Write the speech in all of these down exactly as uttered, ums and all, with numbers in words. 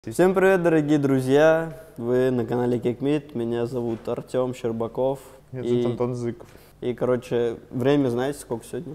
Всем привет, дорогие друзья! Вы на канале Кикмит. Меня зовут Артем Щербаков. Меня и, зовут Антон Зыков. И, короче, время знаете сколько сегодня?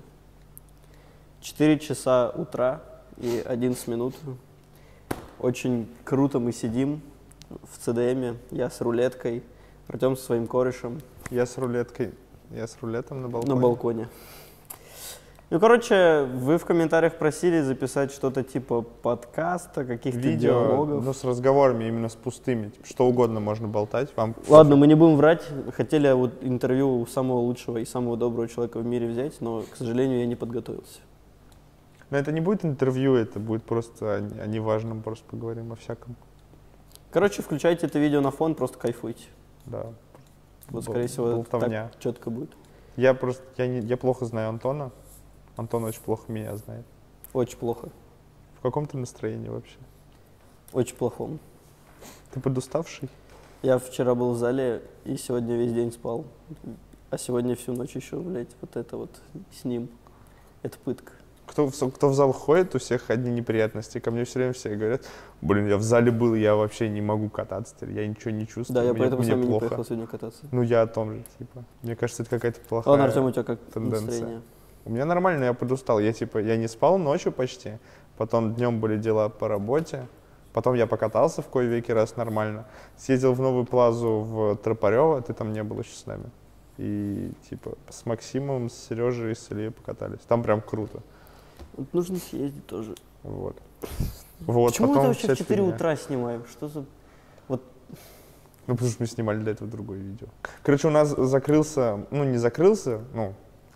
четыре часа утра и одиннадцать минут. Очень круто мы сидим в ЦДМе. Я с рулеткой, Артем со своим корешем. Я с рулеткой. Я с рулетом на балконе. На балконе. Ну, короче, вы в комментариях просили записать что-то типа подкаста, каких-то Видео, диалогов. ну, с разговорами, именно с пустыми. Типа, что угодно можно болтать. Вам... Ладно, мы не будем врать. Хотели вот интервью у самого лучшего и самого доброго человека в мире взять, но, к сожалению, я не подготовился. Но это не будет интервью, это будет просто о, о неважном, просто поговорим о всяком. Короче, включайте это видео на фон, просто кайфуйте. Да. Вот, скорее всего, болтовня. так четко будет. Я просто, я, не, я плохо знаю Антона. Антон очень плохо меня знает. Очень плохо. В каком ты настроении вообще? Очень плохом. Ты подуставший? Я вчера был в зале и сегодня весь день спал. А сегодня всю ночь еще, блядь, вот это вот с ним. Это пытка. Кто, кто в зал ходит, у всех одни неприятности. Ко мне все время все говорят, блин, я в зале был, я вообще не могу кататься, я ничего не чувствую. Да, я мне, поэтому мне с вами не плохо. поехал сегодня кататься. Ну, я о том же, типа. Мне кажется, это какая-то плохая Ладно, Артем, у тебя как тенденция. настроение? У меня нормально, я подустал. Я, типа, я не спал ночью почти, потом днем были дела по работе, потом я покатался в кое-веки раз нормально. Съездил в Новую Плазу в Тропарево, ты там не был еще с нами. И, типа, с Максимом, с Сережей и с Ильей покатались. Там прям круто. Вот нужно съездить тоже. Вот. Вот, Почему потом мы вообще в четыре фигня. утра снимаем? Что за... Вот. Ну, потому что мы снимали для этого другое видео. Короче, у нас закрылся, ну, не закрылся, ну,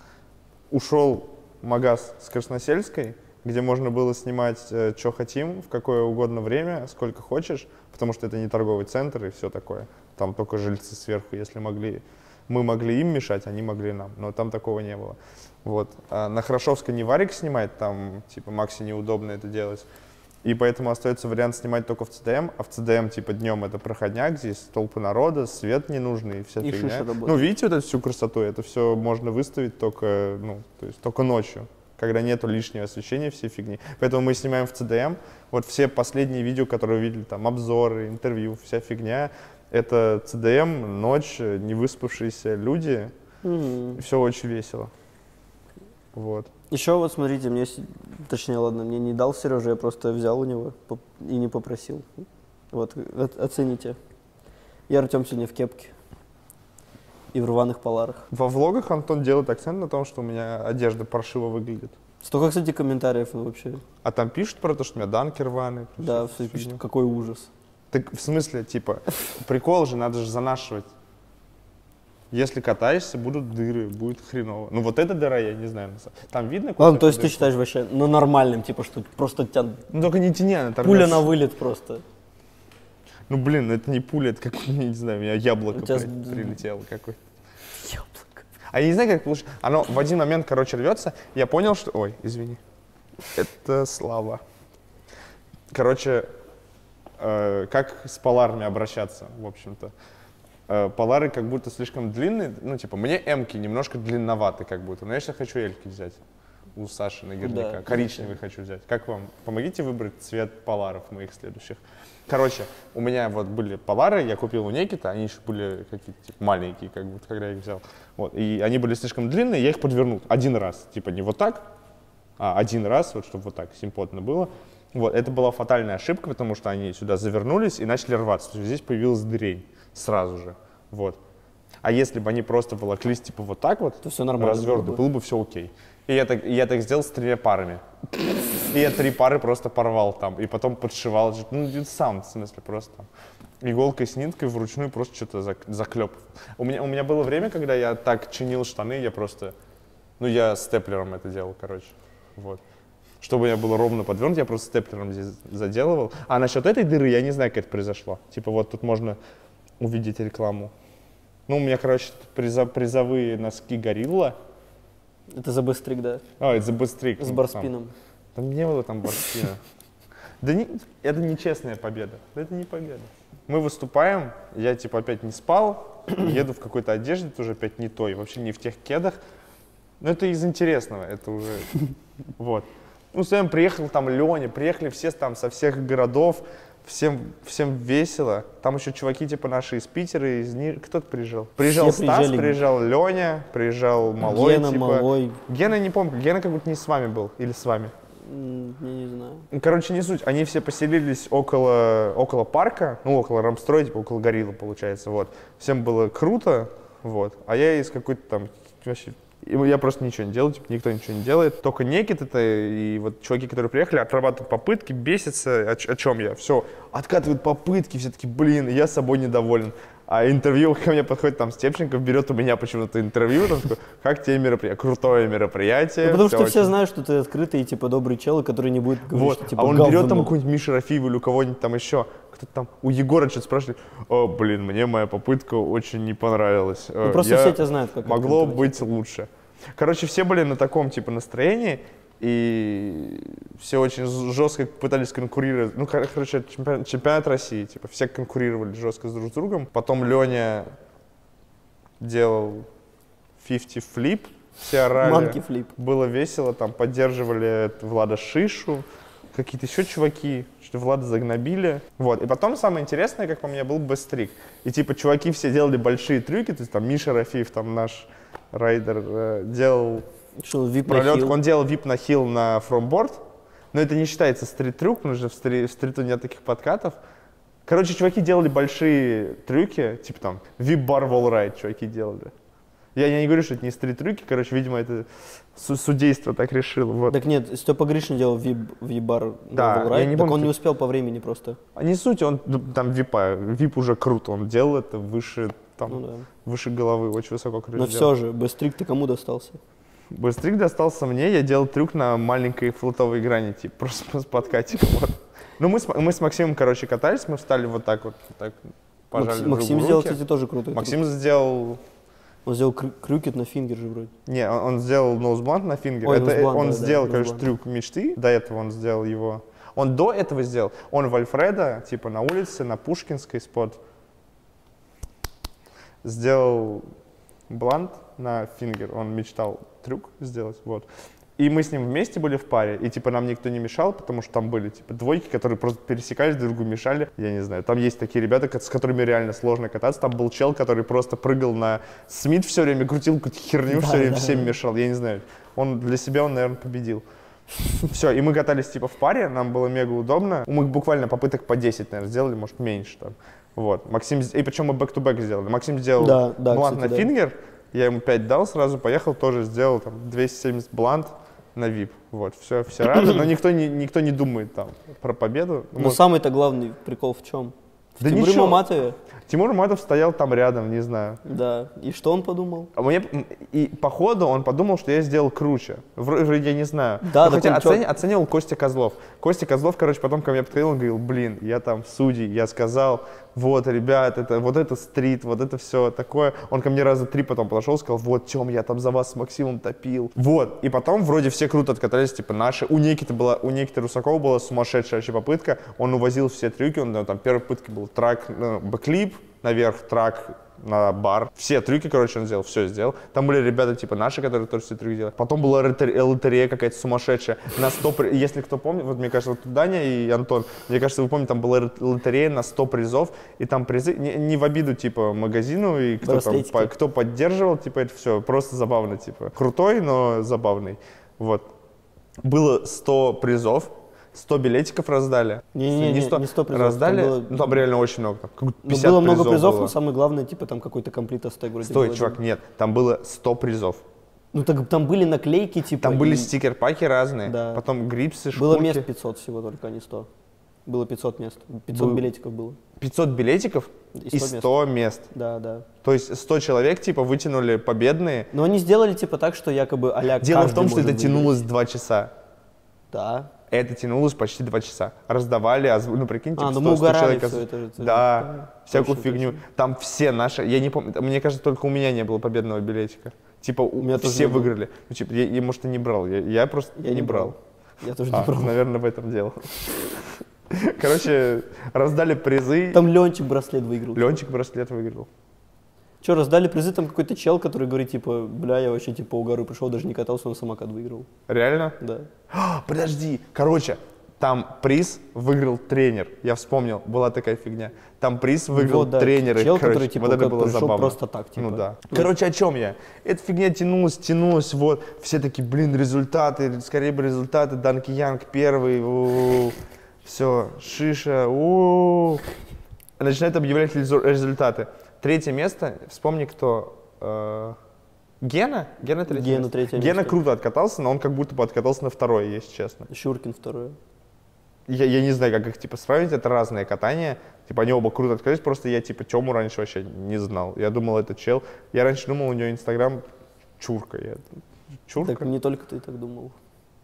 ушел магаз с Красносельской, где можно было снимать, э, что хотим, в какое угодно время, сколько хочешь, потому что это не торговый центр и все такое. Там только жильцы сверху, если могли. Мы могли им мешать, они могли нам, но там такого не было. Вот. А на Хорошевской не Варик снимать, там, типа, Максе неудобно это делать. И поэтому остается вариант снимать только в ЦДМ, а в ЦДМ, типа, днем это проходняк, здесь толпы народа, свет ненужный и вся И фигня. шиша работает. Ну, видите вот эту всю красоту? Это все можно выставить только, ну, то есть только ночью, когда нету лишнего освещения, всей фигни. Поэтому мы снимаем в ЦДМ. Вот все последние видео, которые вы видели, там, обзоры, интервью, вся фигня, это ЦДМ, ночь, невыспавшиеся люди. Mm-hmm. Все очень весело. Вот. Еще вот смотрите, мне, точнее, ладно, мне не дал Сережа, я просто взял у него и не попросил. Вот, оцените. Я, Артем, сегодня в кепке и в рваных поларах. Во влогах Антон делает акцент на том, что у меня одежда паршиво выглядит. Столько, кстати, комментариев вообще. А там пишут про то, что у меня данки рваные. Да, все пишут, какой ужас. Так в смысле, типа, прикол же, надо же занашивать. Если катаешься, будут дыры, будет хреново. Ну вот эта дыра, я не знаю. Там видно? Ладно, то есть ты считаешь вообще, ну, нормальным, типа, что просто тебя... Ну только не тяни, она пуля на вылет просто. Ну блин, это не пуля, это как, не знаю, у меня яблоко тебя... блядь, прилетело какое-то. Яблоко. А я не знаю, как получилось. Оно в один момент, короче, рвется. Я понял, что... Ой, извини. Это Слава. Короче, э, как с поларами обращаться, в общем-то. Полары как будто слишком длинные, ну, типа, мне эмки немножко длинноваты как будто, но я сейчас хочу эльки взять у Саши наверняка, да, коричневый хочу взять. Как вам? Помогите выбрать цвет поларов моих следующих. Короче, у меня вот были полары, я купил у Некита, они еще были какие-то типа, маленькие, как будто, когда я их взял. Вот, и они были слишком длинные, я их подвернул один раз, типа, не вот так, а один раз, вот, чтобы вот так симпотно было. Вот, это была фатальная ошибка, потому что они сюда завернулись и начали рваться, то есть здесь появилась дырень. Сразу же, вот. А если бы они просто волоклись, типа, вот так вот, то все нормально развернуто, было бы. было бы все окей. И я так, и я так сделал с тремя парами. И я три пары просто порвал там, и потом подшивал, ну, сам, в смысле, просто там. Иголкой с ниткой вручную просто что-то заклеп. У меня, у меня было время, когда я так чинил штаны, я просто, ну, я степлером это делал, короче, вот. Чтобы у меня было ровно подвернуто, я просто степлером здесь заделывал. А насчет этой дыры я не знаю, как это произошло. Типа, вот тут можно увидеть рекламу. Ну, у меня, короче, призов, призовые носки Горилла. Это за быстрик, да? А, это за быстрик. С барспином. Там, там не было там барспина. Да не, это нечестная победа. Это не победа. Мы выступаем, я типа опять не спал, еду в какой-то одежде, тоже опять не той, вообще не в тех кедах. Но это из интересного, это уже, вот. Ну, с вами приехал там Леня, приехали все там со всех городов, Всем, всем весело. Там еще чуваки типа наши из Питера, из Ни... Кто-то приезжал? Приезжал Все Стас, приезжали. приезжал Леня, приезжал Малой. Гена, типа. Малой. Гена не помню, Гена как будто не с вами был, или с вами. М, Я не знаю. Ну, короче, не суть. Они все поселились около, около парка, ну, около Рамстроя, типа около Гориллы, получается, вот. Всем было круто, вот. А я из какой-то там, вообще, я просто ничего не делаю, типа, никто ничего не делает. Только Некит это и вот чуваки, которые приехали, отрабатывают попытки, бесятся. О, о чем я? Все, откатывают попытки, все таки блин, я собой недоволен. А интервью, ко мне подходит там Степченков, берет у меня почему-то интервью, там, такой, как тебе мероприятие? Крутое мероприятие. Ну, потому что очень... все знают, что ты открытый, типа, добрый чел, который не будет говорить, Вот, что, типа, а он говно. берет там какую-нибудь Мишу Рафиеву или у кого-нибудь там еще. Кто-то там, у Егора что-то спрашивали, о, блин, мне моя попытка очень не понравилась. Ну, просто Я... все тебя знают, как Могло открытого, быть лучше. Короче, все были на таком, типа, настроении, и все очень жестко пытались конкурировать. Ну, кор- короче, чемпионат, чемпионат России, типа, все конкурировали жестко друг с другом. Потом Леня делал пятьдесят флип, все орали. Манки флип. Было весело, там поддерживали Влада Шишу, какие-то еще чуваки, что Влада загнобили. Вот. И потом самое интересное, как по мне, был бэстрик. И типа чуваки все делали большие трюки, то есть там Миша Рафиев, там наш райдер, э, делал Что, вип на пролет, хил. он делал вип на хил на фромборд, но это не считается стрит-трюк, потому что в, стри- в стриту нет таких подкатов. Короче, чуваки делали большие трюки, типа там вип-бар волрайд чуваки делали. Я, я не говорю, что это не стрит-трюки, короче, видимо, это су- судейство так решило. Вот. Так нет, Степа Гришин делал вип, вип-бар Да, на Wallride, я не так помню, он не ты- успел по времени просто. А не суть, он ну, там випа, вип уже круто, он делал это выше, там, Ну да. выше головы, очень высоко Но делал. все же, быстрик ты кому достался? Быстрик достался мне, я делал трюк на маленькой флотовой грани, типа, просто с подкатиком. Вот. Ну, мы с, мы с Максимом, короче, катались, мы встали вот так вот, вот так, пожали Макс- друг Максим другу сделал, руки. кстати, тоже крутой Максим трюк. сделал, Он сделал крю- крюкет на фингер же вроде. не, он, он сделал ноузблант на фингер. Ой, Это ноузблант, он да, да, сделал, короче, ноузблант. трюк мечты, до этого он сделал его. Он до этого сделал, он в Альфреда, типа, на улице, на Пушкинской спот, сделал блант на фингер, он мечтал трюк сделать, вот. И мы с ним вместе были в паре, и типа нам никто не мешал, потому что там были типа двойки, которые просто пересекались, друг другу мешали. Я не знаю, там есть такие ребята, ко- с которыми реально сложно кататься. Там был чел, который просто прыгал на Смит все время, крутил какую-то херню, Да, все время да, всем да. мешал. Я не знаю, он для себя, он, наверное, победил. Все, и мы катались типа в паре, нам было мега удобно. Мы буквально попыток по десять, наверное, сделали, может, меньше там. Вот, Максим, с- и причем мы бэк-то-бэк сделали. Максим сделал Да, да, блант кстати, на да. фингер, я ему пять дал, сразу поехал, тоже сделал там двести семьдесят блант на вип. Вот, все, все рады, но никто не, никто не думает там про победу. Но Может, самый-то главный прикол в чем? В Да Тимуре ничего. Маматове. Тимур Матов стоял там рядом, не знаю. Да. И что он подумал? А мне, м, и походу он подумал, что я сделал круче. Вро- Вроде я не знаю. Да, Но так хотя он чё- оцени- оценивал Костя Козлов. Костя Козлов, короче, потом ко мне подходил, он говорил, блин, я там судей, я сказал, вот, ребят, это, вот это стрит, вот это все такое. Он ко мне раза три потом подошел, сказал, вот, Тём, я там за вас с Максимом топил. Вот, и потом вроде все круто откатались, типа наши. У Никиты была, у Никиты Русакова была сумасшедшая вообще попытка. Он увозил все трюки, он, ну, там, первой попытки был трак, ну, бэклип, наверх, трак на бар. Все трюки, короче, он сделал, все сделал. Там были ребята типа наши, которые тоже все трюки делали. Потом была лотер- лотерея какая-то сумасшедшая. На сто, при- если кто помнит, вот мне кажется, вот Даня и Антон, мне кажется, вы помните, там была лот- лотерея на сто призов, и там призы, не, не в обиду, типа, магазину, и кто там, Браслетики. по- кто поддерживал, типа, это все, просто забавно, типа. Крутой, но забавный. Вот. Было сто призов, сто билетиков раздали. Не-не-не, не сто призов, Раздали, там было- ну там реально очень много, там, как будто Ну, пятьдесят было много призов призов, было. но самое главное, типа, там какой-то комплит стек вроде Стой, был чувак, один. нет, там было сто призов. Ну, так там были наклейки, типа, Там были и стикер-паки разные, Да. потом грипсы, было шкурки. мест пятьсот всего только, а не сто. Было пятьсот мест, пятьсот Был- билетиков было. пятьсот билетиков И и сто сто мест. Да, да. То есть сто человек, типа, вытянули победные. Но они сделали, типа, так, что якобы а-ля Дело в каждый том, что это может выиграть. тянулось два часа. Да. Это тянулось почти два часа. Раздавали, озву- ну прикинь, типа А, ну сто- мы сто угорали человек всё озв- это, это- Да, да, всякую точно, фигню. Там все наши, я не помню, мне кажется, только у меня не было победного билетика. Типа у меня тоже все не было. выиграли. Ну, типа, я, я, может, и не брал, я, я просто Я не брал. Я тоже А, не брал. наверное, в этом дело. Короче, раздали призы. Там Ленчик браслет выиграл. Ленчик браслет выиграл. Че, раздали призы, там какой-то чел, который говорит, типа, бля, я вообще, типа, угару пришел, даже не катался, он самокат выиграл. Реально? Да. А, подожди, короче, Там приз выиграл тренер. Я вспомнил, была такая фигня. Там приз выиграл вот, да, тренер. чел, и, короче, который, типа, вот это как было пришел забавно. просто так, типа. Ну да. Короче, о чем я? Эта фигня тянулась, тянулась, вот. Все такие, блин, результаты, скорее бы результаты. Данки Янг первый, у-у-у. Все, шиша, у-у-у. Начинают объявлять результаты. Третье место, вспомни, кто... Э Гена? Гена третье Гена, место. третье Гена место. круто откатался, но он как будто бы откатался на второе, если честно. Шуркин второе. Я, я не знаю, как их типа сравнить, это разные катания. Типа они оба круто откатались, просто я типа Тему раньше вообще не знал. Я думал, это чел. Я раньше думал, у него Инстаграм чурка. Я... Чурка? Так не только ты так думал.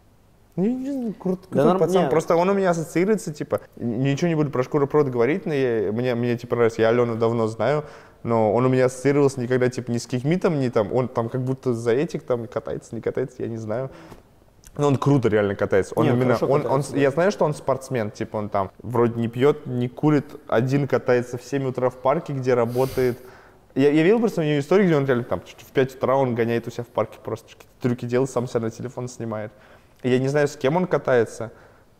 Не, не, не, крут, Да крутой норм- пацан. не. Просто он у меня ассоциируется, типа, ничего не буду про Шкуропрод говорить, но я, мне, мне типа нравится, я Алену давно знаю, но он у меня ассоциировался никогда, типа, ни с кикмитом, ни там, он там как будто за этик там катается, не катается, я не знаю. Но он круто реально катается. Он Не, именно, хорошо он, катается, он, да. я знаю, что он спортсмен, типа, он там вроде не пьет, не курит, один катается в семь утра в парке, где работает. Я, я видел просто у него историю, где он реально там в пять утра он гоняет у себя в парке, просто какие-то трюки делает, сам себя на телефон снимает. Я не знаю, с кем он катается.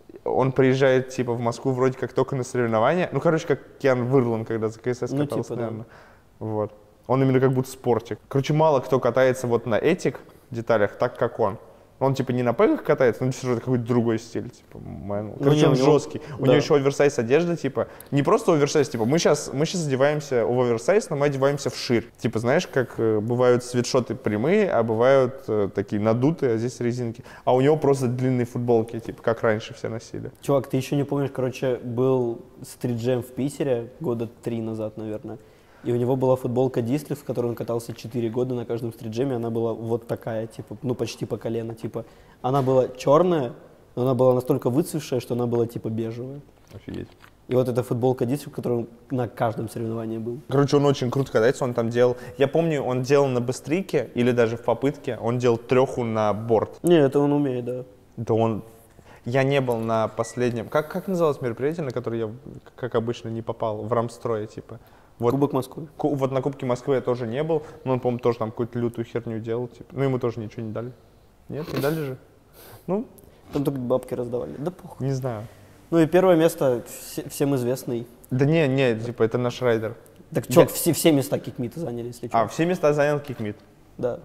Он приезжает, типа, в Москву вроде как только на соревнования. Ну, короче, как Киан Вырлан, когда за КСС Ну, катался, типа, да. наверное. Вот. Он именно как будто спортик. Короче, мало кто катается вот на этих деталях так, как он. Он, типа, не на пегах катается, но все равно какой-то другой стиль, типа, manual. Короче, не, он у него- жесткий. У да. него еще оверсайз одежда, типа, не просто оверсайз, типа, мы сейчас, мы сейчас одеваемся в оверсайз, но мы одеваемся в ширь. Типа, знаешь, как э, бывают свитшоты прямые, а бывают э, такие надутые, а здесь резинки. А у него просто длинные футболки, типа, как раньше все носили. Чувак, ты еще не помнишь, короче, был стриджем в Питере года три назад, наверное. И у него была футболка Дистрикс, в которой он катался четыре года на каждом стриджеме. Она была вот такая, типа, ну почти по колено, типа. Она была черная, но она была настолько выцвевшая, что она была типа бежевая. Офигеть. И вот эта футболка Дистрикс, в которой он на каждом соревновании был. Короче, он очень круто катается, он там делал... Я помню, он делал на быстрике или даже в попытке, он делал треху на борт. Не, это он умеет, да. Да он... Я не был на последнем... Как, как называлось мероприятие, на которое я, как обычно, не попал? В рамстрое, типа. Вот, Кубок Москвы. ку- вот на Кубке Москвы я тоже не был, но он, по-моему, тоже там какую-то лютую херню делал. Типа. Ну, ему тоже ничего не дали. Нет, не дали же? Ну, Там только бабки раздавали. Да похуй. не знаю. Ну и первое место все- всем известный. Да не, не, типа, это наш райдер. Так, чувак, Я- все, все места кикмита заняли, если что. А, все места занял Кикмит. Да.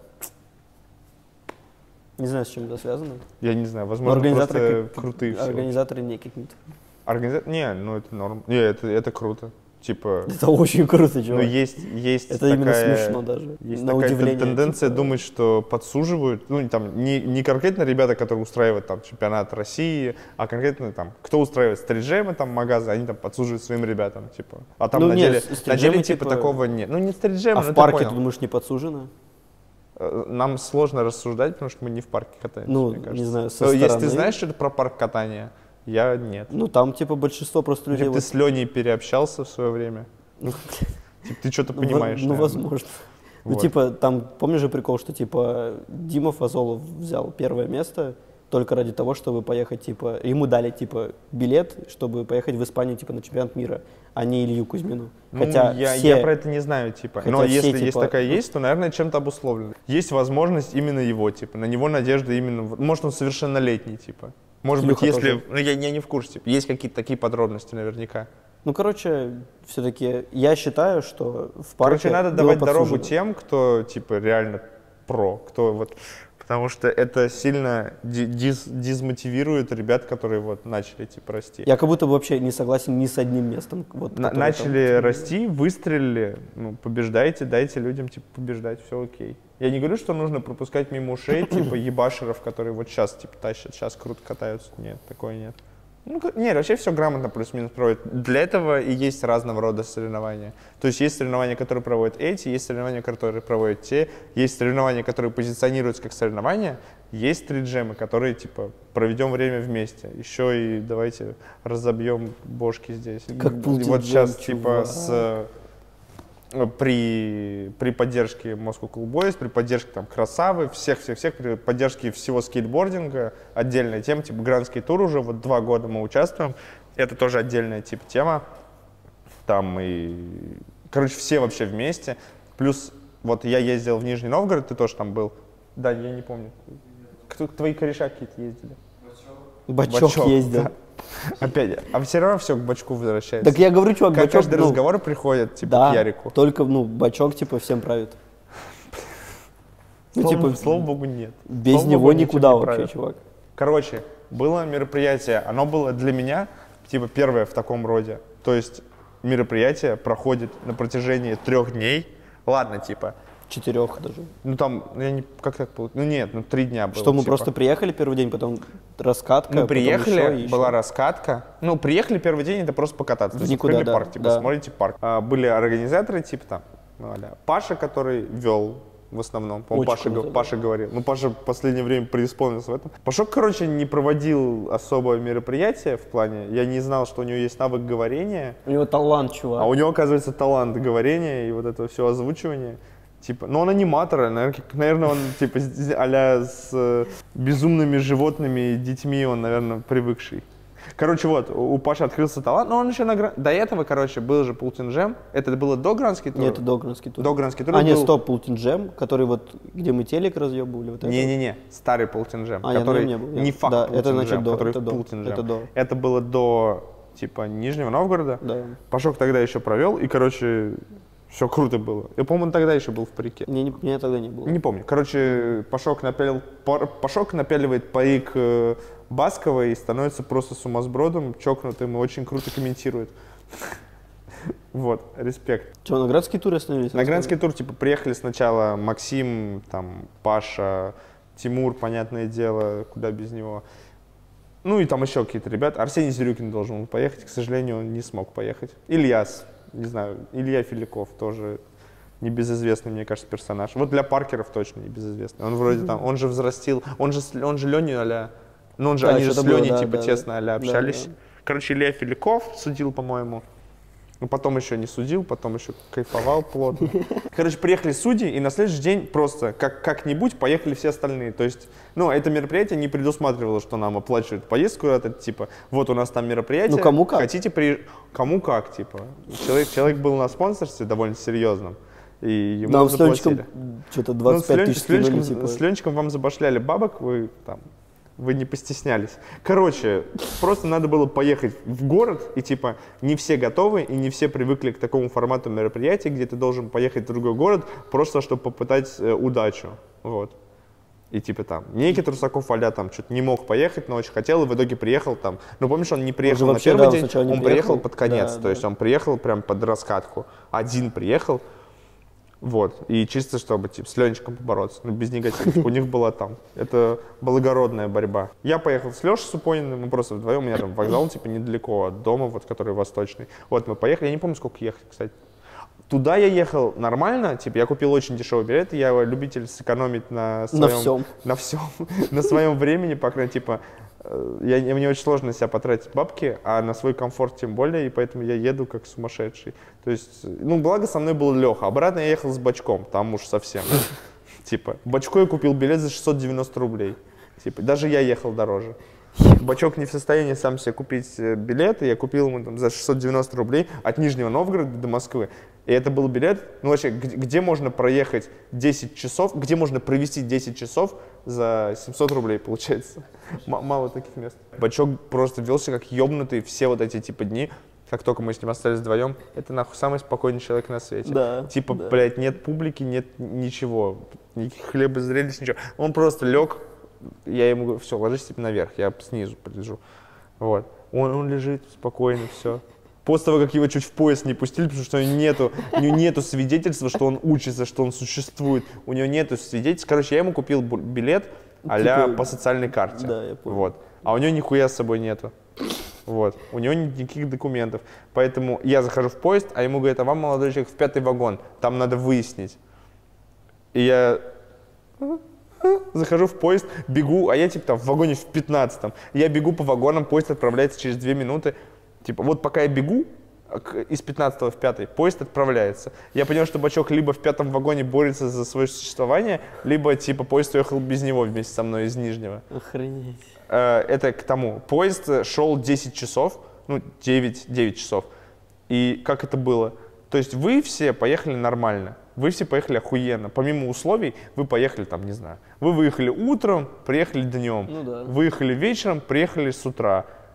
Не знаю, с чем это связано. Я не знаю, Но возможно, организаторы, просто как- крутые все. организаторы не кикмит. Организа... Не, ну это норм. Не, это, это круто. Типа, Это очень круто, ну чувак. есть, есть Это именно такая, смешно даже. есть на такая удивление. тен- тенденция типа. думать, что подсуживают, ну там не, не конкретно ребята, которые устраивают там чемпионат России, а конкретно там, кто устраивает стриджемы, там магазы, они там подсуживают своим ребятам, типа. А там Ну, на, нет, деле, с- на стриджемы, деле типа типа- такого нет. Ну не стриджемы, А ну в ты парке, понял. ты думаешь, не подсужено? Э, Нам сложно рассуждать, потому что мы не в парке катаемся, Ну, мне не кажется. знаю, со Э, Если ты стороны. знаешь что-то про парк катания, я нет. Ну, там, типа, большинство просто людей... Типа, ты вот- с Леней переобщался в свое время, Ну, типа, ты что-то ну, понимаешь, Ну, наверное. возможно. Ну, Вот. типа, там, помнишь же прикол, что, типа, Дима Фазолов взял первое место только ради того, чтобы поехать, типа, ему дали, типа, билет, чтобы поехать в Испанию, типа, на чемпионат мира, а не Илью Кузьмину. Ну, Хотя я, все... я про это не знаю, типа. хотя Но все, если есть типа, такая ну- есть, то, наверное, чем-то обусловлено. Есть возможность именно его, типа. На него надежда именно... в- Может, он совершеннолетний, типа. Может Илюха быть, если... тоже. Ну, я, я не в курсе, типа. Есть какие-то такие подробности наверняка. Ну, короче, все-таки я считаю, что в парке Короче, надо было давать дорогу подсужено. тем, кто, типа, реально про, кто вот... Потому что это сильно ди- диз- дизмотивирует ребят, которые вот начали, типа, расти. Я как будто бы вообще не согласен ни с одним местом. Вот, На- которое там, начали типа, расти, выстрелили, ну, побеждайте, дайте людям, типа, побеждать, все окей. Я не говорю, что нужно пропускать мимо ушей, типа, ебашеров, которые вот сейчас, типа, тащат, сейчас круто катаются. Нет, такое нет. Ну, ка- нет, вообще все грамотно плюс-минус проводят. Для этого и есть разного рода соревнования. То есть есть соревнования, которые проводят эти, есть соревнования, которые проводят те, есть соревнования, которые позиционируются как соревнования, есть стриджемы, которые, типа, проведем время вместе. Еще и давайте разобьем бошки здесь. Как И Пултиджем, вот сейчас, чувак. типа, с... э, При, при поддержке Moscow Cool Boys, при поддержке там Красавы, всех-всех-всех, при поддержке всего скейтбординга, отдельная тема, типа Grand Skate Tour уже, вот два года мы участвуем, это тоже отдельная типа тема, там и, короче, все вообще вместе, плюс вот я ездил в Нижний Новгород, ты тоже там был, да, я не помню, кто, твои кореша какие-то ездили? Бачок, ездил. да. Опять, а все равно все к бачку возвращается. Так я говорю, чувак, Как бачок, каждый ну, разговор приходит, типа, да, к Ярику. только, ну, бачок, типа, всем правит. Ну, Слава, типа, слава богу, нет. без Слава него богу, ничем никуда не вообще, правит. чувак. Короче, было мероприятие, оно было для меня, типа, первое в таком роде. То есть мероприятие проходит на протяжении трех дней. Ладно, типа, Четырех даже. ну там, я не, как так получилось? Ну нет, ну три дня было. Что мы типа. просто приехали первый день, потом раскатка, Мы потом приехали, еще и была еще. раскатка. Ну, приехали первый день, это просто покататься. То есть Никуда, открыли да, парк, типа, да. смотрите парк. А, были организаторы, типа там, ну, а-ля Паша, который вел в основном. По-моему, Очень Паша, круто, го- да. Паша говорил. Ну, Паша в последнее время преисполнился в этом. Пашок, короче, не проводил особое мероприятие в плане. Я не знал, что у него есть навык говорения. У него талант, чувак. А у него, оказывается, талант говорения и вот это все озвучивание. Типа, ну он аниматор, наверное, как- наверное он типа с- а-ля с э, безумными животными и детьми он, наверное, привыкший. Короче, вот, у у Паши открылся талант, но он еще на гран... До этого, короче, был же Пултинджем. Это было до Грандский тур? Нет, это Догранский тур. До Грандский тур А, нет, был... стоп, Пултинджем, который вот, где мы телек разъебывали, вот это. Не-не-не, старый Пултинджем, А, я на который нем не был, не я- факт да, это Пултинджем, значит до, который это до, Пултинджем. это до. Это было до, типа, Нижнего Новгорода. Да. Пашок тогда еще провел, и, короче, все круто было. Я, по-моему, он тогда еще был в парике. Не, не, меня тогда не было. Не помню. Короче, Пашок, напялил, пар- Пашок напяливает парик э, Баскова и становится просто сумасбродом, чокнутым и очень круто комментирует. Вот, респект. Что, на Градский тур остановились? На Грандский тур, типа, приехали сначала Максим, там, Паша, Тимур, понятное дело, куда без него. Ну и там еще какие-то ребята. Арсений Зирюкин должен был поехать, к сожалению, он не смог поехать. Ильяс, не знаю, Илья Филиков тоже небезызвестный, мне кажется, персонаж. Вот для Паркеров точно небезызвестный. Он вроде там, он же взрастил, он же, с- он же Леню а-ля, ну он же, Да, они же с что-то было, Леней да, типа да, тесно а-ля да, общались. да. Короче, Илья Филиков судил, по-моему. Ну, потом еще не судил, потом еще кайфовал плотно. Короче, приехали судьи, и на следующий день просто как- как-нибудь поехали все остальные. То есть, ну, это мероприятие не предусматривало, что нам оплачивают поездку куда-то, типа, вот у нас там мероприятие. Ну, кому как. Хотите при... Кому как, типа. Человек, человек был на спонсорстве довольно серьезном, и ему Нам с заплатили. Ленчиком что-то Ну, двадцать с, пять Ленч- тысяч с Ленчиком, скинули, типа. с Ленчиком вам забашляли бабок, вы там, вы не постеснялись. Короче, просто надо было поехать в город, и типа не все готовы, и не все привыкли к такому формату мероприятия, где ты должен поехать в другой город, просто чтобы попытать э, удачу. Вот. И типа там, некий Трусаков а-ля там что-то не мог поехать, но очень хотел, и в итоге приехал там. Ну, помнишь, он не приехал на вообще, первый да, день, сначала не он приехал приехал. под конец, Да, то да. есть он приехал прям под раскатку. Один приехал, вот, и чисто чтобы типа, с Ленчиком побороться, ну, без негатива. У них была там, это благородная борьба. Я поехал с Лешей Супониным, мы просто вдвоем, у меня там вокзал типа недалеко от дома, вот, который восточный. Вот, мы поехали, я не помню, сколько ехать, кстати. Туда я ехал нормально, типа я купил очень дешевый билет, я любитель сэкономить на своем... На всем. На всем, на своем времени, по крайней мере, типа, э, я, я- мне очень сложно на себя потратить бабки, а на свой комфорт тем более, и поэтому я еду как сумасшедший. То есть, ну, благо со мной был Леха, обратно я ехал с Бачком, там уж совсем. Типа, Бачку я купил билет за шестьсот девяносто рублей. Типа, даже я ехал дороже. Бачок не в состоянии сам себе купить э, билеты, я купил ему там, за шестьсот девяносто рублей от Нижнего Новгорода до Москвы. И это был билет, ну вообще, где, где можно проехать десять часов, где можно провести десять часов за семьсот рублей, получается. М- мало таких мест. Бачок просто вел себя как ёбнутый все вот эти типа дни, как только мы с ним остались вдвоем. Это нахуй самый спокойный человек на свете. Да, Типа, да. блядь, нет публики, нет ничего, никаких хлеба, зрелищ, ничего. Он просто лег, я ему говорю, все, ложись типа наверх, я снизу полежу. Вот. Он, он лежит спокойно, все. После того, как его чуть в поезд не пустили, потому что у него нету, у него нету свидетельства, что он учится, что он существует. У него нету свидетельств. Короче, я ему купил бу- билет а-ля Типа, по социальной карте. да, я понял. Вот. А у него нихуя с собой нету. Вот. У него никаких документов. Поэтому я захожу в поезд, а ему говорят, а вам, молодой человек, в пятый вагон. Там надо выяснить. И я захожу в поезд, бегу, а я типа там в вагоне в пятнадцатом. Я бегу по вагонам, поезд отправляется через две минуты. Типа вот пока я бегу к- из пятнадцатого в пятый, поезд отправляется. Я понял, что Бачок либо в пятом вагоне борется за свое существование, либо типа поезд уехал без него вместе со мной из Нижнего. Охренеть. Э, Это к тому. Поезд шел десять часов, ну девять, девять часов. И как это было? То есть вы все поехали нормально, вы все поехали охуенно. Помимо условий, вы поехали там, не знаю, вы выехали утром, приехали днем, Ну да. выехали вечером, приехали с утра.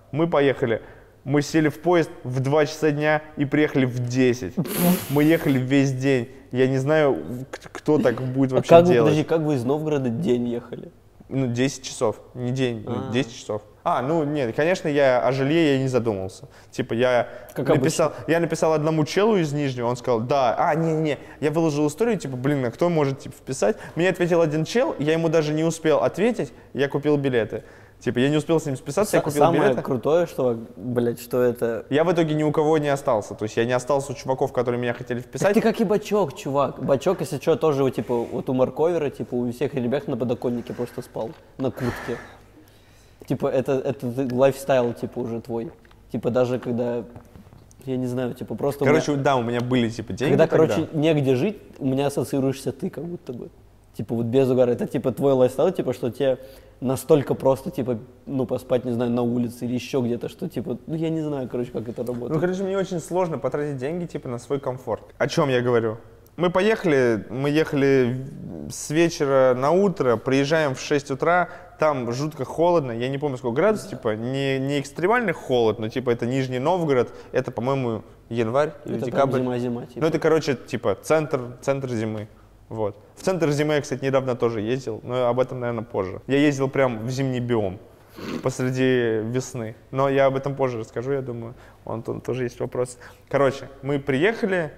Мы поехали, мы сели в поезд в два часа дня и приехали в десять. Мы ехали весь день. Я не знаю, кто так будет вообще а как делать. Вы, подожди, как вы из Новгорода день ехали? Ну, десять часов, не день, А-а-а. десять часов. А, ну нет, конечно, я о жилье я не задумался. Типа я как написал, я написал одному челу из Нижнего, он сказал, да, а, не-не, я выложил историю, типа, блин, а кто может типа вписать? Мне ответил один чел, я ему даже не успел ответить, я купил билеты. Типа, я не успел с ним списаться, С- я купил самое билеты. Самое крутое, что, блядь, что это... Я в итоге ни у кого не остался. То есть я не остался у чуваков, которые меня хотели вписать. Так ты как и Бачок, чувак. Бачок, если что, тоже, типа, вот у Марковера, типа, у всех ребят на подоконнике просто спал, на куртке. Типа, это, это лайфстайл, типа, уже твой. Типа, даже когда, я не знаю, типа, просто... Короче, у меня... да, у меня были, типа, деньги Когда, тогда. короче, негде жить, у меня ассоциируешься ты, как будто бы. Типа, вот без угара. Это, типа, твой лайфстайл, типа, что тебе настолько просто, типа, ну, поспать, не знаю, на улице или еще где-то, что, типа, ну, я не знаю, короче, как это работает. Ну, короче, мне очень сложно потратить деньги, типа, на свой комфорт. О чем я говорю? Мы поехали, мы ехали с вечера на утро, приезжаем в шесть утра, там жутко холодно, я не помню, сколько градусов, типа, не, не экстремальный холод, но, типа, это Нижний Новгород, это, по-моему, январь или это декабрь. зима-зима, типа. Ну, это, короче, типа, центр, центр зимы. Вот. В центр зимы я, кстати, недавно тоже ездил, но об этом, наверное, позже. Я ездил прям в зимний биом посреди весны, но я об этом позже расскажу, я думаю, у Антона тоже есть вопрос. Короче, мы приехали,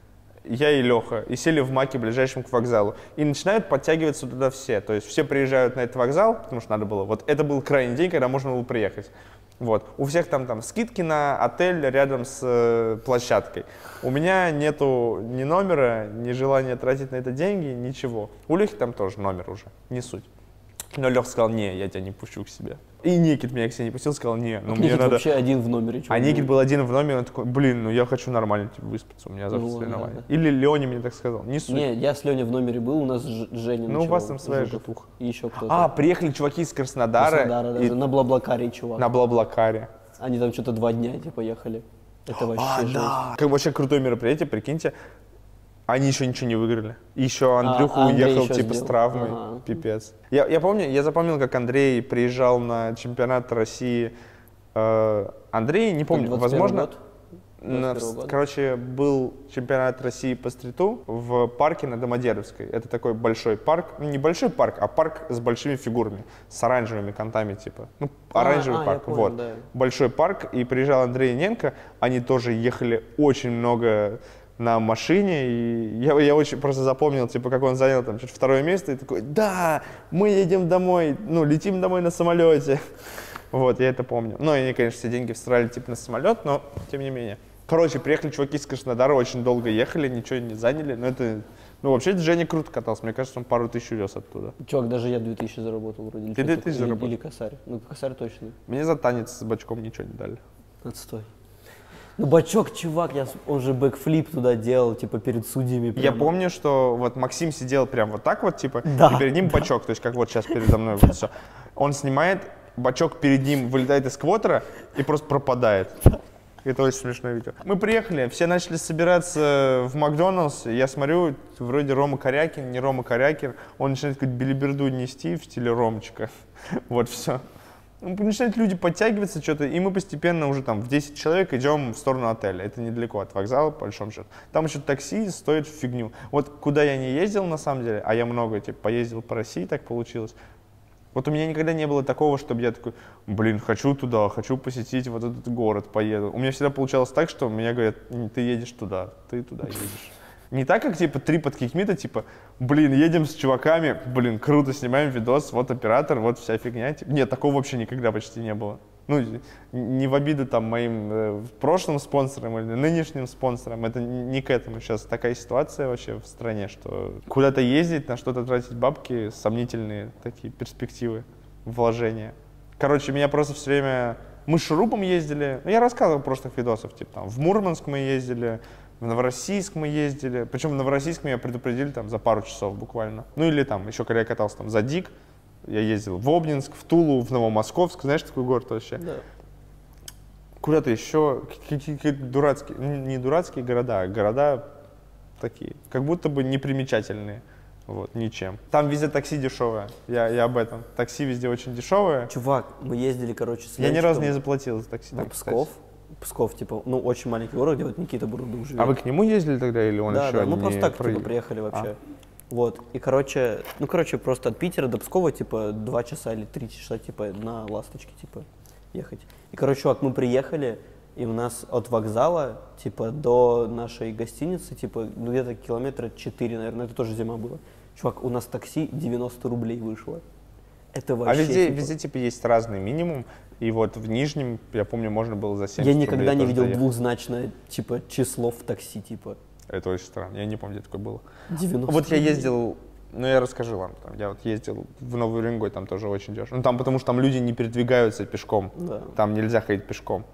я и Леха, и сели в Маке, ближайшем к вокзалу, и начинают подтягиваться туда все, то есть все приезжают на этот вокзал, потому что надо было, вот это был крайний день, когда можно было приехать. Вот. У всех там, там скидки на отель рядом с э, площадкой. У меня нету ни номера, ни желания тратить на это деньги, ничего. У Лехи там тоже номер уже, не суть. Но Леха сказал, не, я тебя не пущу к себе. И Никит меня к себе не пустил, сказал, не, ну мне Никит надо... вообще один в номере. А Никит был один в номере, он такой, блин, ну я хочу нормально типа, выспаться, у меня завтра Ну, соревнования. да, да. Или Леня мне так сказал, не суть. Не, я с Леней в номере был, у нас Ж- Женя Ну у вас там ночевал, своя Жуков. житуха. И еще кто-то. А, приехали чуваки из Краснодара, Краснодара и даже, на Блаблакаре, чувак. на Блаблакаре. Они там что-то два дня, типа, ехали. Это вообще А, жесть. да. Как вообще крутое мероприятие, прикиньте. Они еще ничего не выиграли. Еще Андрюха а Андрей уехал еще типа сделал. с травмой. Ага. Пипец. Я, я помню, я запомнил, как Андрей приезжал на чемпионат России. Э, Андрей, не помню, двадцать первый возможно... год? на- двадцать первый год. короче, был чемпионат России по стриту в парке на Домодедовской. Это такой большой парк, ну не большой парк, а парк с большими фигурами, с оранжевыми контами типа. Ну, оранжевый а, я парк, понял, вот. да. Большой парк, и приезжал Андрей Ненко, они тоже ехали очень много на машине, и я, я очень просто запомнил, типа, как он занял там чуть второе место, и такой, да, мы едем домой, ну, летим домой на самолете. Вот, я это помню. Ну, и они, конечно, все деньги встрали, типа, на самолет, но тем не менее. Короче, приехали чуваки из Краснодара, очень долго ехали, ничего не заняли, но это... Ну, вообще, Женя круто катался, мне кажется, он пару тысяч увез оттуда. Чувак, даже я две тысячи заработал вроде. Или Ты что-то две тысячи такое. заработал? Или косарь. Ну, косарь точно. Мне за танец с бачком ничего не дали. Отстой. Ну, Бачок, чувак, я, с- он же бэкфлип туда делал, типа, перед судьями. Я прямо. помню, что вот Максим сидел прям вот так вот, типа, Да, и перед ним бачок, то есть как вот сейчас передо мной вот все. Он снимает, бачок перед ним вылетает из квотера и просто пропадает. Это очень смешное видео. Мы приехали, все начали собираться в Макдональдс. Я смотрю, вроде Рома Корякин, не Рома Корякин. Он начинает какую-то билиберду нести в стиле Ромчика. Вот все. Начинают люди подтягиваться что-то, и мы постепенно уже там в десять человек идем в сторону отеля. Это недалеко от вокзала, по большому счету. Там еще такси стоит фигню. Вот куда я не ездил на самом деле, а я много типа поездил по России, так получилось. Вот у меня никогда не было такого, чтобы я такой, блин, хочу туда, хочу посетить вот этот город, поеду. У меня всегда получалось так, что мне говорят, ты едешь туда, ты туда едешь. Не так, как типа трип от Кикмита, типа, блин, едем с чуваками, блин, круто, снимаем видос, вот оператор, вот вся фигня. Типа, нет, такого вообще никогда почти не было. Ну, не в обиду там моим э, прошлым спонсорам или нынешним спонсорам, это не к этому. Сейчас такая ситуация вообще в стране, что куда-то ездить, на что-то тратить бабки, сомнительные такие перспективы, вложения. Короче, меня просто все время... Мы с Шурупом ездили, ну, я рассказывал в прошлых видосах, типа там в Мурманск мы ездили, в Новороссийск мы ездили, причем в Новороссийск меня предупредили там за пару часов буквально. Ну или там, еще когда я катался там за Дик, я ездил в Обнинск, в Тулу, в Новомосковск, знаешь такой город вообще? Да. Куда-то еще, какие-то дурацкие, не дурацкие города, а города такие, как будто бы непримечательные. Вот, ничем. Там везде такси дешевое, я, я об этом. Такси везде очень дешевое. Чувак, мы ездили, короче, с Я ни разу Ленчиком не заплатил за такси. на там, Псков. кстати. Псков, типа, ну, очень маленький город, где вот Никита Бурундук живет. А вы к нему ездили тогда или он да, еще да, мы не просто так, при- типа, приехали вообще. А. Вот, и, короче, ну, короче, просто от Питера до Пскова, типа, два часа или три часа, типа, на ласточке, типа, ехать. И, короче, чувак, мы приехали, и у нас от вокзала, типа, до нашей гостиницы, типа, ну, где-то километра четыре, наверное, это тоже зима была. Чувак, у нас такси девяносто рублей вышло. Это вообще, А везде, типа, везде, типа, есть разный минимум. И вот в Нижнем, я помню, можно было за семьдесят я рублей никогда не тоже видел доехать. двухзначное, типа, число в такси, типа, Это очень странно, я не помню, где такое было. девяносто Вот я рублей. ездил, ну я расскажу вам, там, я вот ездил в Новый Уренгой, там тоже очень дешево. Ну там потому что там люди не передвигаются пешком, Да. там нельзя ходить пешком.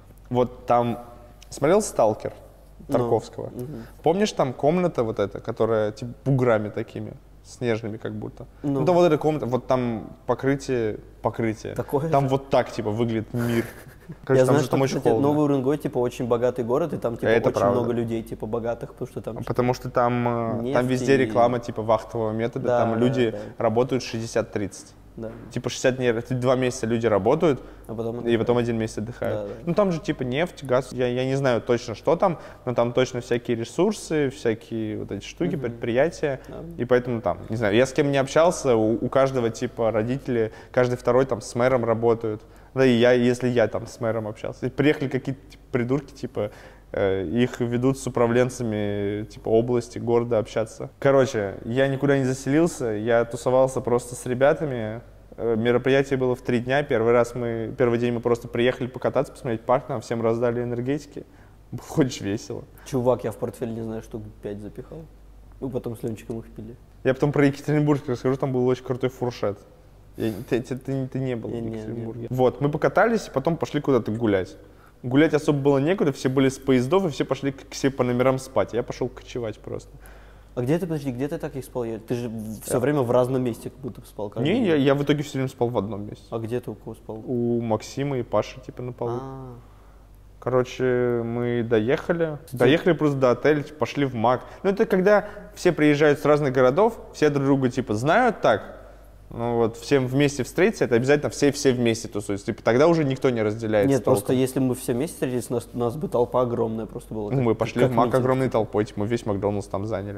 Вот там, смотрел «Сталкер» Тарковского? Ну, мгм. Помнишь, там комната вот эта, которая типа буграми такими, снежными как будто? Ну. Ну, там вот эта комната, вот там покрытие, покрытие. Такое Там же? вот так типа выглядит мир. Короче, Я там знаю, же что, там очень кстати, холодно. Новый Уренгой, типа, очень богатый город, и там, типа, Это очень правда. много людей, типа, богатых, потому что там... Потому что там, э, там Нефть везде и- реклама типа вахтового метода, Да, там да, люди да. работают шестьдесят тридцать. Да. Типа шестьдесят дней, это два месяца люди работают, А потом... и потом один месяц отдыхают. Да, да. Ну там же типа нефть, газ, я, я не знаю точно, что там, но там точно всякие ресурсы, всякие вот эти штуки, предприятия, Да. и поэтому там, не знаю, я с кем не общался, у, у каждого типа родители, каждый второй там с мэром работают, да и я, если я там с мэром общался. И приехали какие-то типа, придурки, типа, э, их ведут с управленцами типа области, города общаться. Короче, я никуда не заселился, я тусовался просто с ребятами. Э, Мероприятие было в три дня. Первый раз мы, первый день мы просто приехали покататься, посмотреть парк, нам всем раздали энергетики. Было очень весело. Чувак, я в портфель, не знаю, штук пять запихал. Мы потом с Ленчиком их пили. Я потом про Екатеринбург расскажу, там был очень крутой фуршет. Я- ты, ты- ты- ты не был Я в не- не- Екатеринбурге. Вот, мы покатались, и потом пошли куда-то гулять. Гулять особо было некуда, все были с поездов, и все пошли к себе по номерам спать. Я пошел кочевать просто. А где ты, подожди, где ты так и спал? Я- Ты же все время в разном месте как будто спал. каждый Не, день. я, я в итоге все время спал в одном месте. А где ты у кого спал? У Максима и Паши типа на полу. А, Короче, мы доехали. Доехали просто до отеля, типа, пошли в МАК. Ну, это когда все приезжают с разных городов, все друг друга, типа, знают так. Ну, вот, всем вместе встретиться, это обязательно все-все вместе тусуются. Типа, тогда уже никто не разделяется. Нет, просто толком. если мы все вместе встретились, у нас, у нас бы толпа огромная просто была. Ну, как- мы пошли как в МАК митинг. огромной толпой, типа, мы весь Макдональдс там заняли.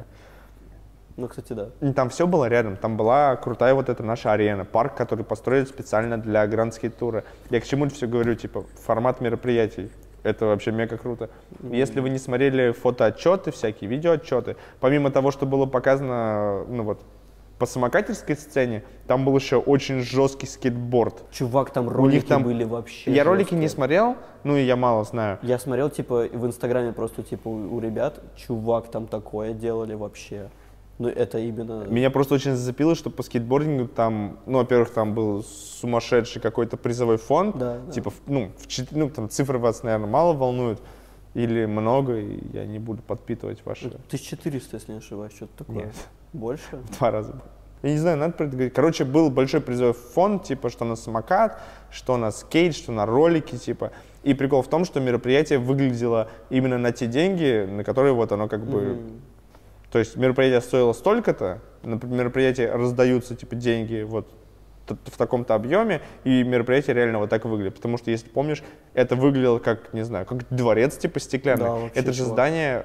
Ну, кстати, да. И там все было рядом. Там была крутая вот эта наша арена, парк, который построили специально для гранд-скейт-тура. Я к чему это все говорю, типа, формат мероприятий. Это вообще мега круто. Если вы не смотрели фотоотчеты всякие, видеоотчеты, помимо того, что было показано, ну вот, по самокатерской сцене, там был еще очень жесткий скейтборд. Чувак, там У ролики них там... были вообще Я ролики жесткие. не смотрел, ну и я мало знаю. Я смотрел, типа, в Инстаграме просто, типа, у, у ребят, чувак, там такое делали вообще. Ну, это именно... Меня просто очень зацепило, что по скейтбордингу там, ну, во-первых, там был сумасшедший какой-то призовой фонд. Да, да. Типа, в- ну, в чет- ну, там цифры вас, наверное, мало волнуют. Или много, и я не буду подпитывать ваши. тысяча четыреста, если не ошибаюсь, что-то такое. Нет. Больше? В два раза. Я не знаю, надо про это говорить. Короче, был большой призовой фонд, типа, что на самокат, что на скейт, что на ролики, типа. И прикол в том, что мероприятие выглядело именно на те деньги, на которые вот оно как бы... Мгм. То есть мероприятие стоило столько-то, на мероприятии раздаются типа деньги вот т- в таком-то объеме, и мероприятие реально вот так выглядит. Потому что, если помнишь, это выглядело как, не знаю, как дворец типа стеклянный. Да, вообще, это же чувак. здание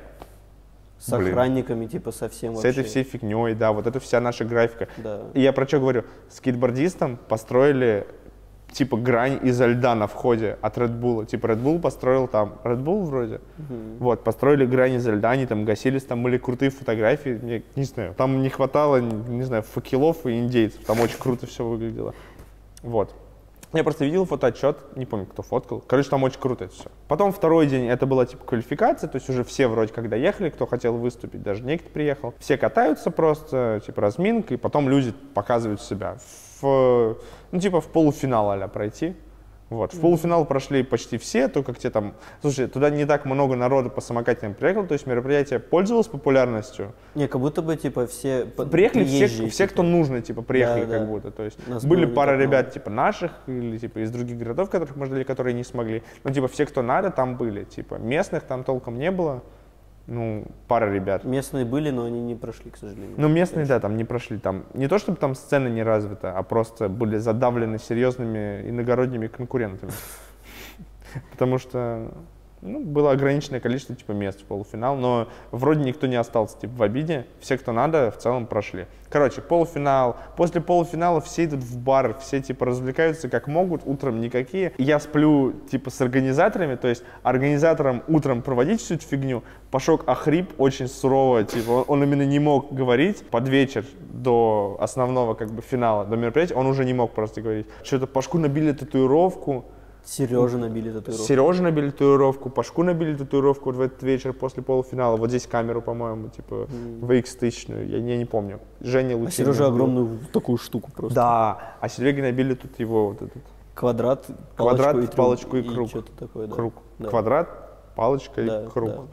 С Блин. охранниками, типа, совсем с вообще. этой всей фигней, да, вот это вся наша графика. Да. И я про что говорю? Скейтбордистам построили типа грань изо льда на входе от Red Bull. Типа Red Bull построил там, Red Bull вроде, Мгм. вот, построили грань изо льда, они там гасились, там были крутые фотографии, мне, не знаю, там не хватало, не, не знаю, факелов и индейцев, там очень круто все выглядело. Вот. Я просто видел фотоотчет, не помню, кто фоткал. Короче, там очень круто это все. Потом второй день, это была типа квалификация, то есть уже все вроде как доехали, кто хотел выступить, даже некто приехал. Все катаются просто, типа разминка, и потом люди показывают себя. В, ну, типа в полуфинал а-ля пройти. Вот. В полуфинал прошли почти все, только где там... Слушай, туда не так много народу по самокатам приехало, то есть мероприятие пользовалось популярностью. Не, как будто бы, типа, все по- Приехали все, приезжие, все, типа. кто нужно, типа, приехали Да, как да. будто. То есть Нас были было не пара так ребят, много. типа, наших или, типа, из других городов, которых мы ждали, которые не смогли. Ну, типа, все, кто надо, там были. Типа, местных там толком не было. ну, пара ребят. Местные были, но они не прошли, к сожалению. Ну, местные, да, там не прошли. Там не то, чтобы там сцена не развита, а просто были задавлены серьезными иногородними конкурентами. Потому что, ну, было ограниченное количество, типа, мест в полуфинал, но вроде никто не остался, типа, в обиде. Все, кто надо, в целом прошли. Короче, полуфинал. После полуфинала все идут в бар, все, типа, развлекаются как могут, утром никакие. Я сплю, типа, с организаторами, то есть организаторам утром проводить всю эту фигню. Пашок охрип очень сурово, типа, он, он именно не мог говорить под вечер до основного, как бы, финала, до мероприятия, он уже не мог просто говорить. Что-то Пашку набили татуировку. Сережа набили татуировку. Сережа набили татуировку, Пашку набили татуировку вот в этот вечер после полуфинала. Вот здесь камеру, по-моему, типа Mm. ви икс тысячную, я, я не помню. Женя Лучинин. А Сережа огромную такую штуку просто. Да, а Сереге набили тут его вот этот Квадрат, квадрат, палочку и, палочку и, и круг. что-то такое, да. Круг. Да. Квадрат, палочка Да, и круг. да.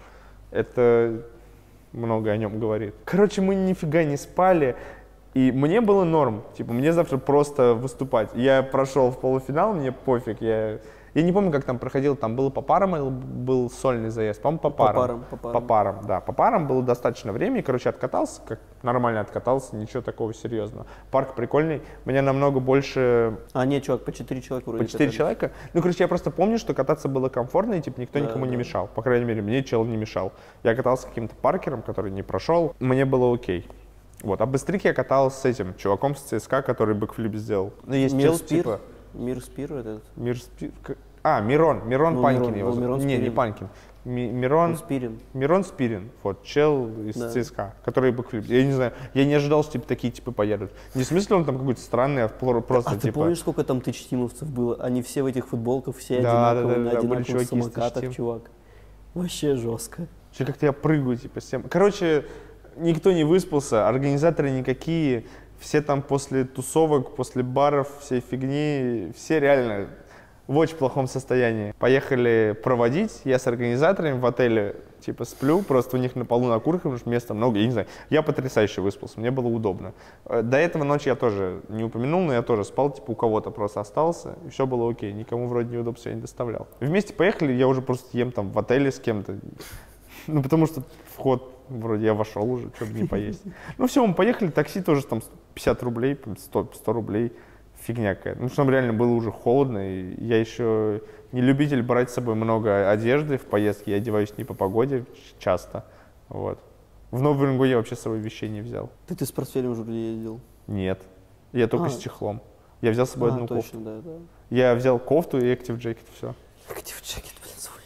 Это много о нем говорит. Короче, мы нифига не спали. И мне было норм, типа, мне завтра просто выступать. Я прошел в полуфинал, мне пофиг, я... Я не помню, как там проходил, там было по парам или был сольный заезд? По-моему, по парам. По парам, по парам. По парам, да. По парам было достаточно времени, короче, откатался, как нормально откатался, ничего такого серьезного. Парк прикольный, меня намного больше... А, нет, чувак, по четыре человека вроде По четыре катались. человека? Ну, короче, я просто помню, что кататься было комфортно, и, типа, никто Да, никому да. не мешал. По крайней мере, мне чел не мешал. Я катался с каким-то паркером, который не прошел, мне было окей. Вот, а быстрик я катался с этим чуваком с ЦСКА, который бэкфлип сделал. Ну, есть Мир чел, Спир? типа... Мир Спир этот? Мир Спир... А, Мирон, Мирон Ну, Панкин Мирон, его ну, зовут. Мирон Не, не Спирин. Панкин. Ми- Мирон, Ну, Спирин. Мирон Спирин, вот, чел из Да. ЦСКА, который бэкфлип. Я не знаю, я не ожидал, что типа, такие типы поедут. Не в смысле он там какой-то странный, а в плор- просто А ты типа... помнишь, сколько там тычтимовцев было? Они все в этих футболках, все Да, да, одинаковые, да, на да, были одинаковых чуваки из самокатах, Тычтим. чувак. Вообще жестко. Что как-то я прыгаю, типа, с тем. Короче, никто не выспался, организаторы никакие, все там после тусовок, после баров, всей фигни, все реально в очень плохом состоянии. Поехали проводить, я с организаторами в отеле, типа, сплю, просто у них на полу на куртках, потому что места много, я не знаю. Я потрясающе выспался, мне было удобно. Э, До этого ночи я тоже не упомянул, но я тоже спал, типа, у кого-то просто остался, и все было окей, никому вроде неудобств я не доставлял. Вместе поехали, я уже просто ем там в отеле с кем-то, ну, потому что вход, вроде я вошел уже, что-то не поесть. Ну, все, мы поехали, такси тоже там пятьдесят рублей, сто, сто рублей. Фигня какая-то. Ну, что там реально было уже холодно, и я еще не любитель брать с собой много одежды в поездке, я одеваюсь не по погоде часто, вот. В Новый Уренгой я вообще с собой вещей не взял. Ты, ты с портфелем уже ездил? Нет, я только А. с чехлом. Я взял с собой А, одну точно, кофту. да, да. Я взял кофту и Active Jacket, все. Active Jacket, блин, свой.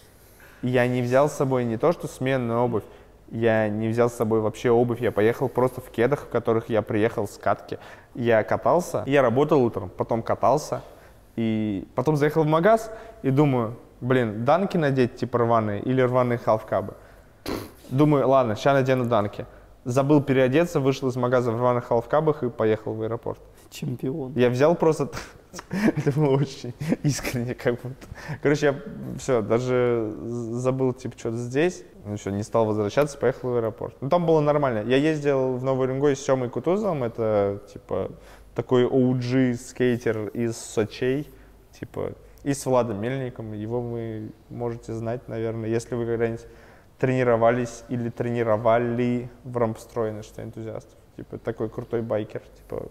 Я не взял с собой не то, что сменную обувь, я не взял с собой вообще обувь, я поехал просто в кедах, в которых я приехал с катки. Я катался, я работал утром, потом катался, и потом заехал в магаз и думаю, блин, данки надеть типа рваные или рваные халфкабы. Думаю, ладно, сейчас надену данки. Забыл переодеться, вышел из магаза в рваных халфкабах и поехал в аэропорт. Чемпион. Я взял просто... Это было очень искренне, как будто. Короче, я все, даже забыл, типа, что-то здесь. Ну что, не стал возвращаться, поехал в аэропорт. Ну, там было нормально. Я ездил в Новый Уренгой с Семой Кутузовым. Это, типа, такой о джи скейтер из Сочей. Типа, и с Владом Мельником. Его вы можете знать, наверное, если вы когда-нибудь тренировались или тренировали в рампстрое на что энтузиастов. Типа, такой крутой байкер. Типа,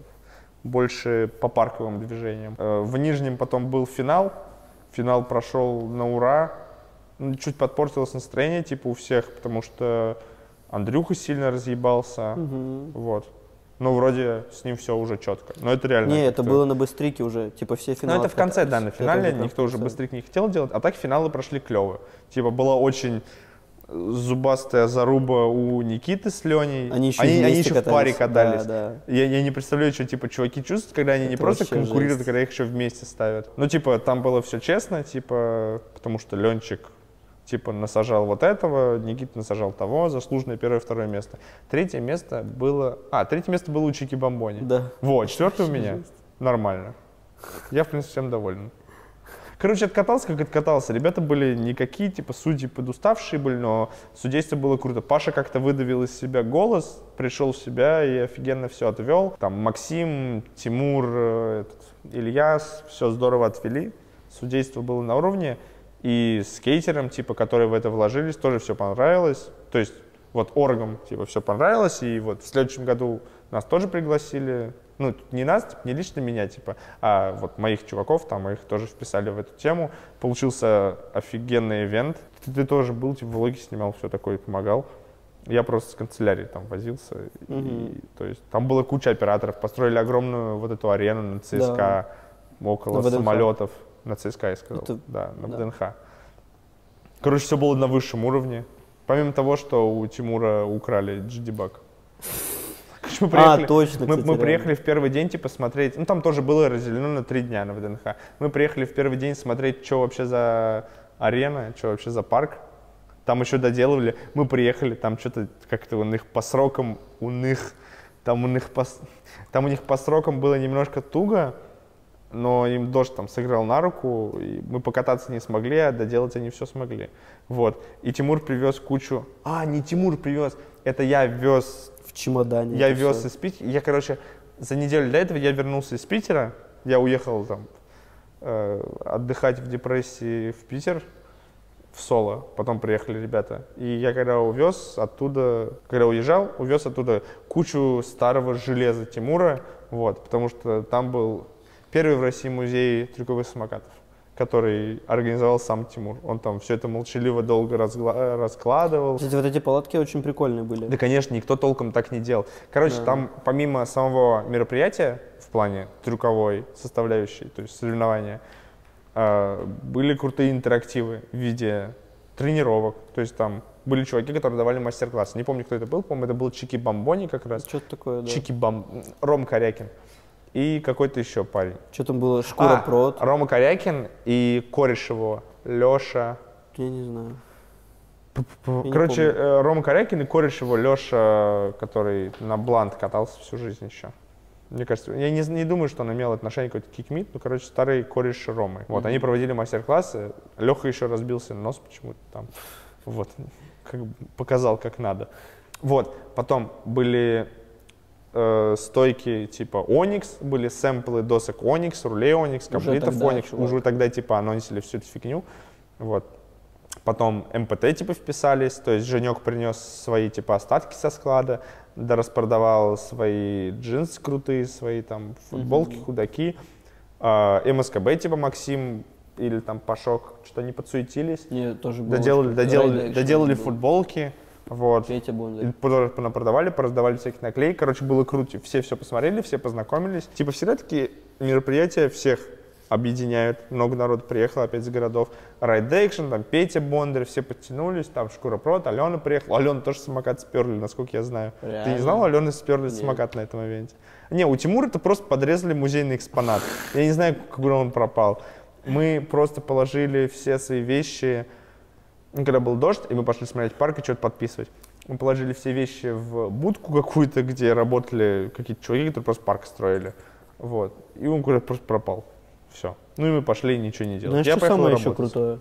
больше по парковым движениям. В Нижнем потом был финал. Финал прошел на ура. Чуть подпортилось настроение, типа, у всех, потому что Андрюха сильно разъебался. Угу. Вот. Но вроде с ним все уже четко. Но это реально. Не, это было на быстрике уже, типа, все финалы. Ну, это в конце, да, на финале. Это Никто уже конце. быстрик не хотел делать. А так финалы прошли клево. Типа, была очень зубастая заруба у Никиты с Леней. Они еще, они, вместе они еще в паре катались. Да, да. Я, я не представляю, что типа чуваки чувствуют, когда они Это не просто вообще конкурируют, жесть. когда их еще вместе ставят. Ну, типа, там было все честно, типа, потому что Ленчик, типа, насажал вот этого, Никита насажал того, заслуженное первое, второе место. Третье место было... А, третье место было у Чики Бомбони. Да. Вот, четвертое у меня. Нормально. Я, в принципе, всем доволен. Короче, откатался, как откатался. Ребята были никакие, типа, судьи подуставшие были, но судейство было круто. Паша как-то выдавил из себя голос, пришел в себя и офигенно все отвел. Там Максим, Тимур, этот, Ильяс, все здорово отвели. Судейство было на уровне. И скейтерам, типа, которые в это вложились, тоже все понравилось. То есть вот оргам типа все понравилось, и вот в следующем году нас тоже пригласили. Ну, не нас, типа, не лично меня, типа, а вот моих чуваков, там, мы их тоже вписали в эту тему. Получился офигенный ивент. Ты, ты тоже был, типа, влоги снимал, все такое, помогал. Я просто с канцелярией там возился. Mm-hmm. И, то есть там была куча операторов. Построили огромную вот эту арену на ЦСКА, да. около на самолетов. На ЦСКА, я сказал. Это... Да, на да. ВДНХ. Короче, все было на высшем уровне. Помимо того, что у Тимура украли джи ди-баг. Мы приехали, а, точно, мы, кстати, мы приехали в первый день, типа, смотреть, ну, там тоже было разделено на три дня на ВДНХ. Мы приехали в первый день смотреть, что вообще за арена, что вообще за парк. Там еще доделывали. Мы приехали, там что-то как-то у них по срокам, у них, там у них по, там у них по срокам было немножко туго, но им дождь там сыграл на руку, и мы покататься не смогли, а доделать они все смогли. Вот. И Тимур привез кучу... А, не Тимур привез, это я вез... В чемодане. Я вез все. из Питера. Я, короче, за неделю до этого я вернулся из Питера. Я уехал там э, отдыхать в депрессии в Питер, в соло. Потом приехали ребята. И я когда увез оттуда, когда уезжал, увез оттуда кучу старого железа Тимура. Вот, потому что там был первый в России музей трюковых самокатов, который организовал сам Тимур. Он там все это молчаливо долго разгла- раскладывал. Кстати, вот эти палатки очень прикольные были. Да, конечно, никто толком так не делал. Короче, да. Там помимо самого мероприятия в плане трюковой составляющей, то есть соревнования, э, были крутые интерактивы в виде тренировок. То есть там были чуваки, которые давали мастер-классы. Не помню, кто это был, по-моему, это был Чики Бамбони как раз. Что-то такое, да. Чики Бам... Ром Корякин. И какой-то еще парень. Что там было? Шкура а, Прод. Рома Корякин и кореш его, Леша. Я не знаю. Я Короче, не Рома Корякин и кореш его, Леша, который на блант катался всю жизнь еще. Мне кажется, я не, не думаю, что он имел отношение к какой-то кикмит, но, короче, старый кореш Ромы. Вот, mm-hmm. Они проводили мастер-классы, Леха еще разбился нос почему-то там. Вот, как показал, как надо. Вот, потом были... стойки типа Onyx, были сэмплы досок Onyx, рулей Onyx, комплитов Onyx, чувак. Уже тогда типа анонсили всю эту фигню. Вот. Потом эм пэ тэ типа вписались, то есть Женек принес свои типа остатки со склада, да распродавал свои джинсы крутые, свои там футболки, mm-hmm. худаки. А, эм эс ка бэ типа Максим или там Пашок, что-то они подсуетились. Нет, тоже было. Доделали, доделали, доделали футболки. Вот. Петя Бондарь. Продавали, пораздавали всякие наклейки. Короче, было круто. Все все посмотрели, все познакомились. Типа всегда такие мероприятия всех объединяют. Много народу приехало опять из городов. Ride Action, там Петя Бондарь, все подтянулись. Там Шкура Прод, Алена приехала. Алена тоже самокат сперли, насколько я знаю. Реально? Ты не знал, Алены сперли Нет. самокат на этом ивенте? Не, у Тимура это просто подрезали музейный экспонат. Я не знаю, куда он пропал. Мы просто положили все свои вещи... Когда был дождь, и мы пошли смотреть парк и что-то подписывать. Мы положили все вещи в будку какую-то, где работали какие-то чуваки, которые просто парк строили. Вот. И он куда-то просто пропал. Все. Ну и мы пошли и ничего не делали. Знаешь, Я что самое еще крутое?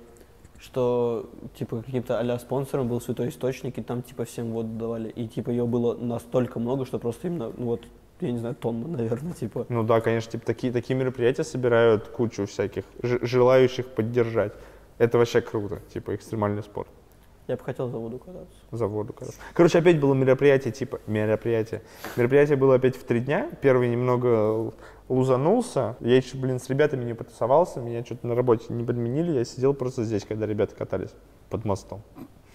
Что типа каким-то а-ля спонсором был Святой Источник, и там типа всем воду давали. И типа ее было настолько много, что просто именно, ну вот, я не знаю, тонна, наверное, типа. Ну да, конечно, типа такие, такие мероприятия собирают кучу всяких ж- желающих поддержать. Это вообще круто, типа экстремальный спорт. Я бы хотел за воду кататься. За воду кататься. Короче, опять было мероприятие, типа, мероприятие. Мероприятие было опять в три дня. Первый немного лузанулся. Я еще, блин, с ребятами не потусовался. Меня что-то на работе не подменили. Я сидел просто здесь, когда ребята катались под мостом.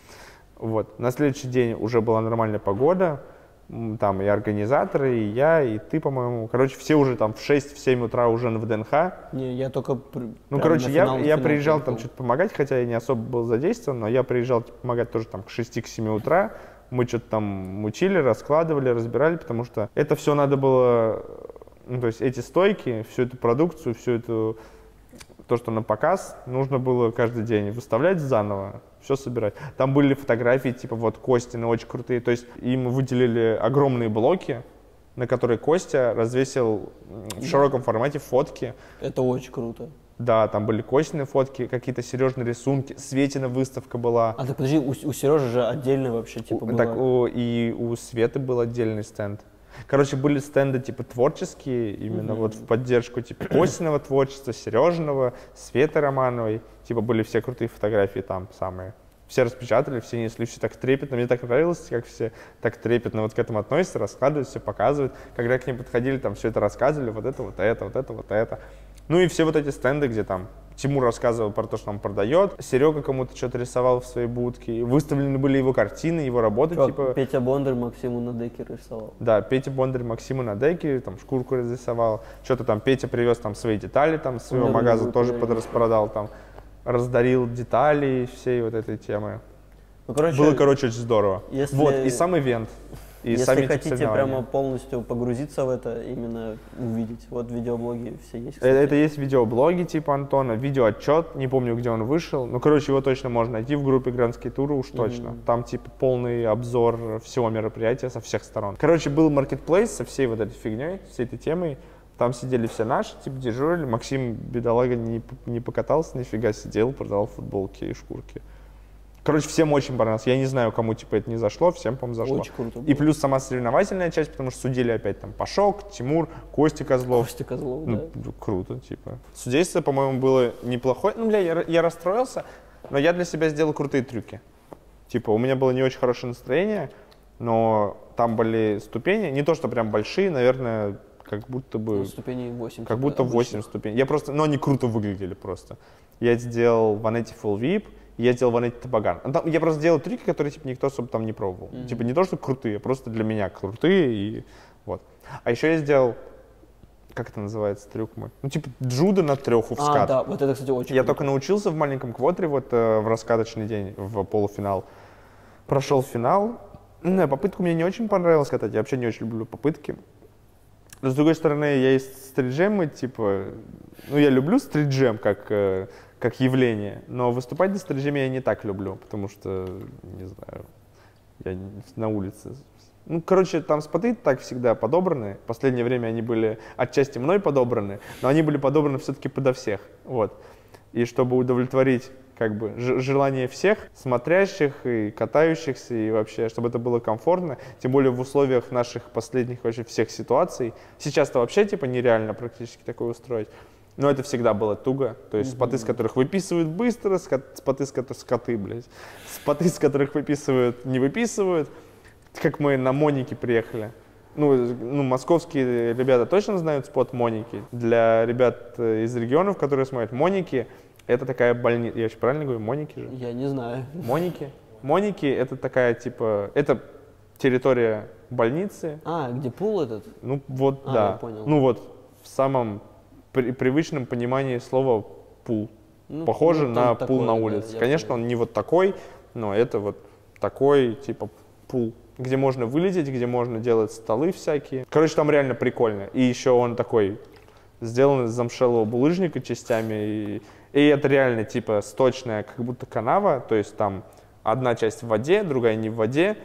Вот. На следующий день уже была нормальная погода. Там и организаторы, и я, и ты, по-моему. Короче, все уже там в шесть-семь утра уже на ВДНХ. Не, я только... При... Ну, короче, я, финал, я финал, приезжал финал. Там что-то помогать, хотя я не особо был задействован, но я приезжал типа, помогать тоже там к шести-семи утра. Мы что-то там мучили, раскладывали, разбирали, потому что это все надо было... Ну, то есть эти стойки, всю эту продукцию, всю эту... То, что на показ, нужно было каждый день выставлять заново, все собирать. Там были фотографии, типа вот Костины очень крутые. То есть им выделили огромные блоки, на которые Костя развесил в широком формате фотки. Это очень круто. Да, там были Костины фотки, какие-то Сережные рисунки, Светина выставка была. А так подожди, у, у Сережи же отдельно вообще типа у, было. Так, у, и у Светы был отдельный стенд. Короче, были стенды типа творческие, именно mm-hmm. вот в поддержку типа Костиного творчества, Сережиного, Светы Романовой. Типа были все крутые фотографии там самые. все распечатали, все несли, все так трепетно. Мне так нравилось, как все так трепетно вот к этому относятся, раскладывают, все показывают. Когда к ним подходили, там все это рассказывали, вот это, вот это, вот это, вот это. Ну и все вот эти стенды, где там Тимур рассказывал про то, что он продает, Серега кому-то что-то рисовал в своей будке, выставлены были его картины, его работы. Чувак, типа... Петя Бондарь Максиму на деке рисовал. Да, Петя Бондарь Максиму на деке, там шкурку разрисовал, что-то там Петя привез там свои детали там своего магаза, тоже подраспродал там. Раздарил детали всей вот этой темы. Ну, короче, было, короче, очень здорово. Если, вот, и сам ивент, и если сами хотите прямо полностью погрузиться в это, именно увидеть, вот видеоблоги все есть, кстати. Это, это есть видеоблоги типа Антона, видеоотчет, не помню, где он вышел. Ну, короче, его точно можно найти в группе Грандские туры, уж точно. Mm-hmm. Там, типа, полный обзор всего мероприятия со всех сторон. Короче, был маркетплейс со всей вот этой фигней, всей этой темой. Там сидели все наши, типа, дежурили. Максим, бедолага, не, не покатался, нифига сидел, продавал футболки и шкурки. Короче, всем очень понравилось. Я не знаю, кому, типа, это не зашло, всем, по-моему, зашло. Очень круто было. И плюс сама соревновательная часть, потому что судили опять там Пашок, Тимур, Костя Козлов. Костя Козлов, ну, да. Круто, типа. Судейство, по-моему, было неплохое. Ну, бля, я, я расстроился, но я для себя сделал крутые трюки. Типа, у меня было не очень хорошее настроение, но там были ступени, не то, что прям большие, наверное, как будто бы... Ну, ступеней восемь. Как будто восемь ступеней. Я просто... Но они круто выглядели просто. Я сделал Ванетти Full ви ай пи, я сделал Ванетти Тобоган. Я просто делал трюки, которые типа никто особо там не пробовал. Mm-hmm. Типа не то, что крутые, а просто для меня крутые. И вот. А еще я сделал... Как это называется, трюк мой? Ну, типа джудо на треху в скат. А, да, вот это, кстати, очень Я круто. только научился в маленьком квадре, вот э, в раскаточный день, в полуфинал. Прошел финал. Ну, попытка мне не очень понравилась катать. Я вообще не очень люблю попытки. Но, с другой стороны, я есть стриджемы, типа, ну, я люблю стриджем как, э, как явление, но выступать на стриджеме я не так люблю, потому что, не знаю, я на улице. Ну, короче, там споты так всегда подобраны. В последнее время они были отчасти мной подобраны, но они были подобраны все-таки подо всех, вот. И чтобы удовлетворить как бы желание всех смотрящих и катающихся, и вообще, чтобы это было комфортно, тем более в условиях наших последних вообще всех ситуаций. Сейчас-то вообще типа нереально практически такое устроить, но это всегда было туго, то есть mm-hmm. споты, с которых выписывают быстро, споты, с которых скоты, блядь, споты, с которых выписывают, не выписывают, как мы на Монике приехали. Ну, ну, московские ребята точно знают спот Моники. Для ребят из регионов, которые смотрят Моники, это такая больница. Я вообще правильно говорю? Моники же? Я не знаю. Моники? Моники — это такая, типа, это территория больницы. А, где пул этот? Ну, вот, а, да. Я понял. Ну, вот в самом при, привычном понимании слова пул. Ну, Похоже ну, на такое, пул на да, улице. Конечно, понял. он не вот такой, но это вот такой, типа, пул, где можно вылететь, где можно делать столы всякие. Короче, там реально прикольно. И еще он такой сделан из замшелого булыжника частями. И, и это реально типа сточная, как будто канава. То есть там одна часть в воде, другая не в воде.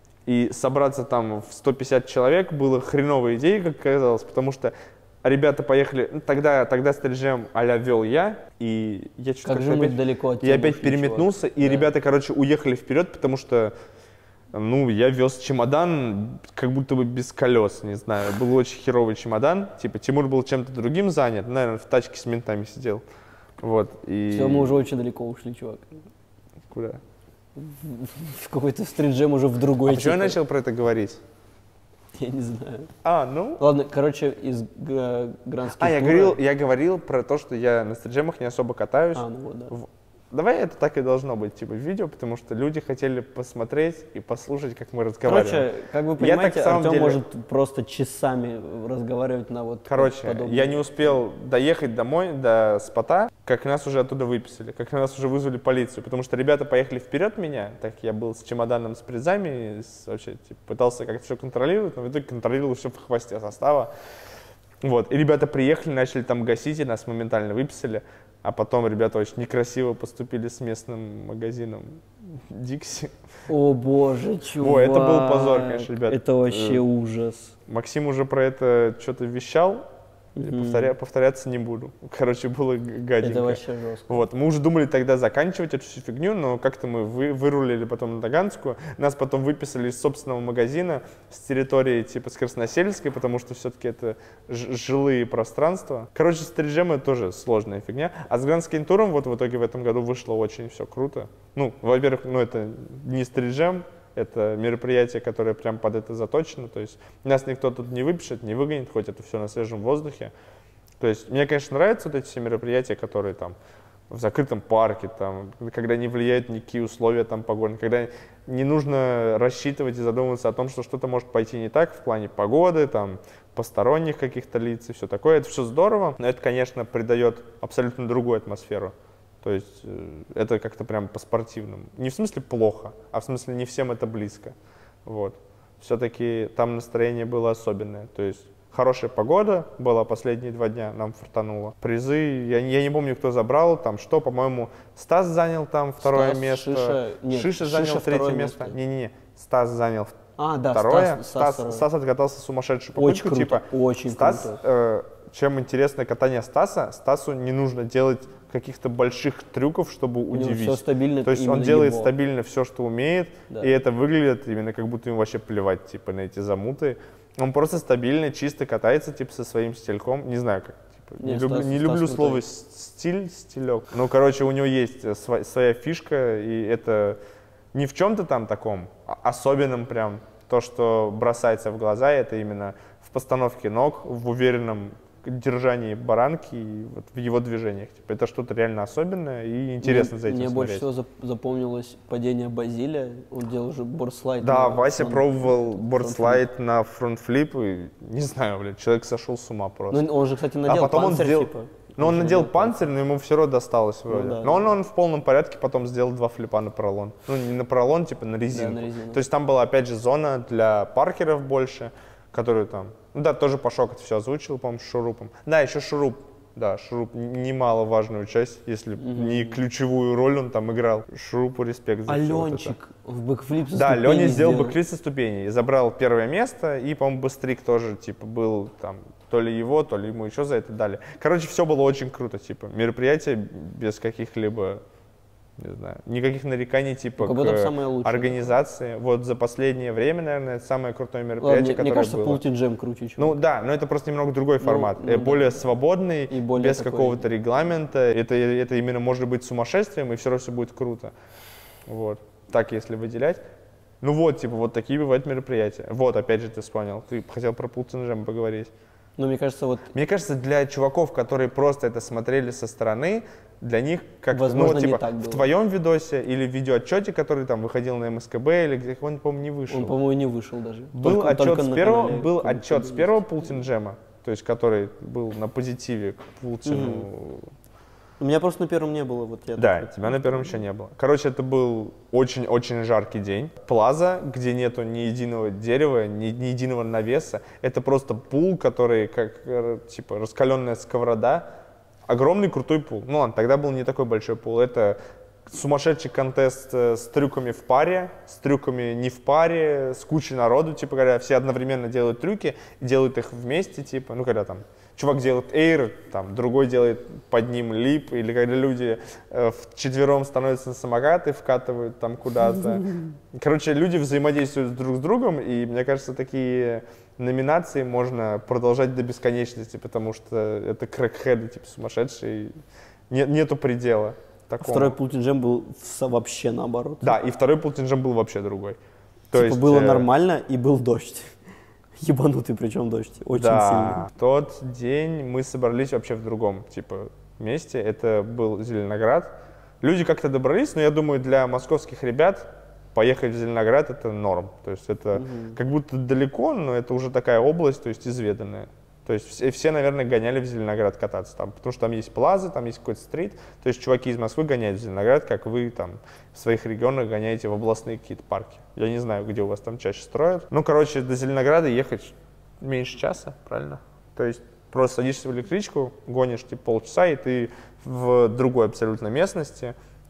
И собраться там в сто пятьдесят человек было хреновой идеей, как казалось, потому что ребята поехали, ну, тогда, тогда стриджем а-ля вел я, и я что-то как же мы опять, далеко от я опять переметнулся, чувак. и да. ребята, короче, уехали вперед, потому что, ну, я вез чемодан как будто бы без колес, не знаю, был очень херовый чемодан, типа Тимур был чем-то другим занят, наверное, в тачке с ментами сидел, вот, и... Все, мы уже очень далеко ушли, чувак. Куда? В какой-то стриджем уже в другой. А почему я начал про это говорить? Я не знаю. А, ну? Ладно, короче, из Грандских А, я тура... говорил, я говорил про то, что я на стриджемах не особо катаюсь. А, ну вот, да. В... Давай это так и должно быть, типа, в видео, потому что люди хотели посмотреть и послушать, как мы разговариваем. Короче, как вы Я понимаете, так, в самом Артем деле... может просто часами разговаривать на вот Короче, подобные... я не успел доехать домой, до спота, как нас уже оттуда выписали, как нас уже вызвали полицию, потому что ребята поехали вперед меня, так я был с чемоданом с призами, с, вообще типа, пытался как-то все контролировать, но в итоге контролировал все в хвосте состава. Вот, и ребята приехали, начали там гасить, и нас моментально выписали, а потом ребята очень некрасиво поступили с местным магазином Dixie. О боже, чувак. О, это был позор, конечно, ребят. Это вообще ужас. Максим уже про это что-то вещал, Мгм. Повторя- повторяться не буду. Короче, было г- гаденько. Это вообще жестко. Вот, мы уже думали тогда заканчивать эту всю фигню, но как-то мы вы, вырулили потом на Таганскую, нас потом выписали из собственного магазина с территории типа с Красносельской, потому что все-таки это ж- жилые пространства. Короче, стриджем это тоже сложная фигня. А с Grand Sky Tour вот в итоге в этом году вышло очень все круто. Ну, во-первых, ну это не стриджем, это мероприятие, которое прям под это заточено, то есть нас никто тут не выпишет, не выгонит, хоть это все на свежем воздухе. То есть мне, конечно, нравятся вот эти все мероприятия, которые там в закрытом парке, там, когда не влияют никакие условия там погодные, когда не нужно рассчитывать и задумываться о том, что что-то может пойти не так в плане погоды, там, посторонних каких-то лиц и все такое. Это все здорово, но это, конечно, придает абсолютно другую атмосферу. То есть э, это как-то прям по-спортивному. Не в смысле плохо, а в смысле не всем это близко. Вот. Все-таки там настроение было особенное. То есть хорошая погода была последние два дня, нам фартануло. Призы, я, я не помню, кто забрал, там что, по-моему, Стас занял там второе Стас, место. Шиша, нет, Шиша занял Шиша третье второе место. место. Не-не-не, Стас занял А, да, второе. Стас, Стас, Стас, второе. Стас откатался сумасшедшую Очень попытку. круто, Типа, очень Стас, круто. э, чем интересно катание Стаса, Стасу не нужно делать каких-то больших трюков, чтобы У него удивить. все стабильно. То есть он именно делает его. стабильно все, что умеет, Да. и это выглядит именно как будто ему вообще плевать типа, на эти замуты. Он просто стабильно, чисто катается типа, со своим стильком. Не знаю, как. Типа, не Не, люблю, Стас- не Стас люблю крутой. слово стиль, стилек. Ну, короче, у него есть э, сва- своя фишка, и это не в чем-то там таком а- особенном прям. То, что бросается в глаза, это именно в постановке ног, в уверенном держании баранки и вот в его движениях. Типа, это что-то реально особенное и интересно мне, за этим Мне больше смотреть. всего зап- запомнилось падение Базилия. Он делал уже бордслайд. Да, на Вася фронт- пробовал фронт-флип. бордслайд на фронтфлип, и не знаю, блядь, человек сошел с ума просто. Ну, он же, кстати, надел потом он панцирь, сделал- типа. Но он же надел надел панцирь, но ему все равно досталось вроде. да, но да, он, да. он в полном порядке потом сделал два флипа на поролон. Ну, не на поролон, типа на резинку. на резину. То есть там была, опять же, зона для паркеров больше, которые там... Ну да, тоже Пашок это все озвучил, по-моему, с шурупом. Да, еще шуруп. Да, шуруп н- немаловажную часть, если не ключевую роль он там играл. Шурупу респект за всё вот это. Аленчик в бэкфлип со Да, ступеней Леня сделал сделал. бэкфлип со ступеней, забрал первое место, и, по-моему, Быстрик тоже, типа, был там, то ли его, то ли ему еще за это дали. Короче, все было очень круто, типа, мероприятие без каких-либо, не знаю, никаких нареканий, типа, Ну, как будто к самое лучшее. организации. Вот за последнее время, наверное, это самое крутое Ладно, мероприятие, мне, мне которое кажется, было. Пулти Джем круче, чем. Ну да, но это просто немного другой формат, ну э, да, более да. свободный, И более без такой- какого-то регламента. Это, это именно может быть сумасшествием, и все равно все будет круто. Вот. Так, если выделять. Ну вот, типа, вот такие бывают мероприятия. Вот, опять же, ты вспомнил. Ты хотел про Пултинжем поговорить. Но мне кажется, вот Мне кажется, для чуваков, которые просто это смотрели со стороны, для них как Возможно, ну, вот, не типа, так в было. твоем видосе или в видеоотчете, который там выходил на эм эс ка бэ или где он, по-моему, не вышел. он, по-моему, не вышел даже. Был Только- отчет только с на первого, канале был Кубик отчет с Кубик. первого Пултинджема, то есть который был на позитиве к Пултину. У меня просто на первом не было. Вот я Да, так- тебя на первом еще не было. Короче, это был очень-очень жаркий день. Плаза, где нету ни единого дерева, ни, ни единого навеса. Это просто пул, который как э, типа раскаленная сковорода. Огромный крутой пул. Ну ладно, тогда был не такой большой пул. Это сумасшедший контест э, с трюками в паре, с трюками не в паре, с кучей народу, типа, когда все одновременно делают трюки, и делают их вместе, типа, ну, когда там чувак делает эйр, там, другой делает под ним лип, или когда люди э, вчетвером становятся на самокат и вкатывают там куда-то. Короче, люди взаимодействуют друг с другом, и мне кажется, такие номинации можно продолжать до бесконечности, потому что это крэкхеды, типа, сумасшедшие, нет, нету предела. Такому. Второй Пулти Джем был в- вообще наоборот. Да, и второй Пултинджем был вообще другой. То Типа есть, было э, нормально и был дождь. Ебанутый причем дождь. Очень да, сильный. в тот день мы собрались вообще в другом типа месте. Это был Зеленоград. Люди как-то добрались, но я думаю, для московских ребят поехать в Зеленоград это норм. То есть это Мгм. как будто далеко, но это уже такая область, то есть изведанная. То есть все, все, наверное, гоняли в Зеленоград кататься там, потому что там есть плаза, там есть какой-то стрит. То есть чуваки из Москвы гоняют в Зеленоград, как вы там в своих регионах гоняете в областные какие-то парки. Я не знаю, где у вас там чаще строят. Ну, короче, до Зеленограда ехать меньше часа, правильно? То есть просто садишься в электричку, гонишь типа полчаса, и ты в другой абсолютно местности. Там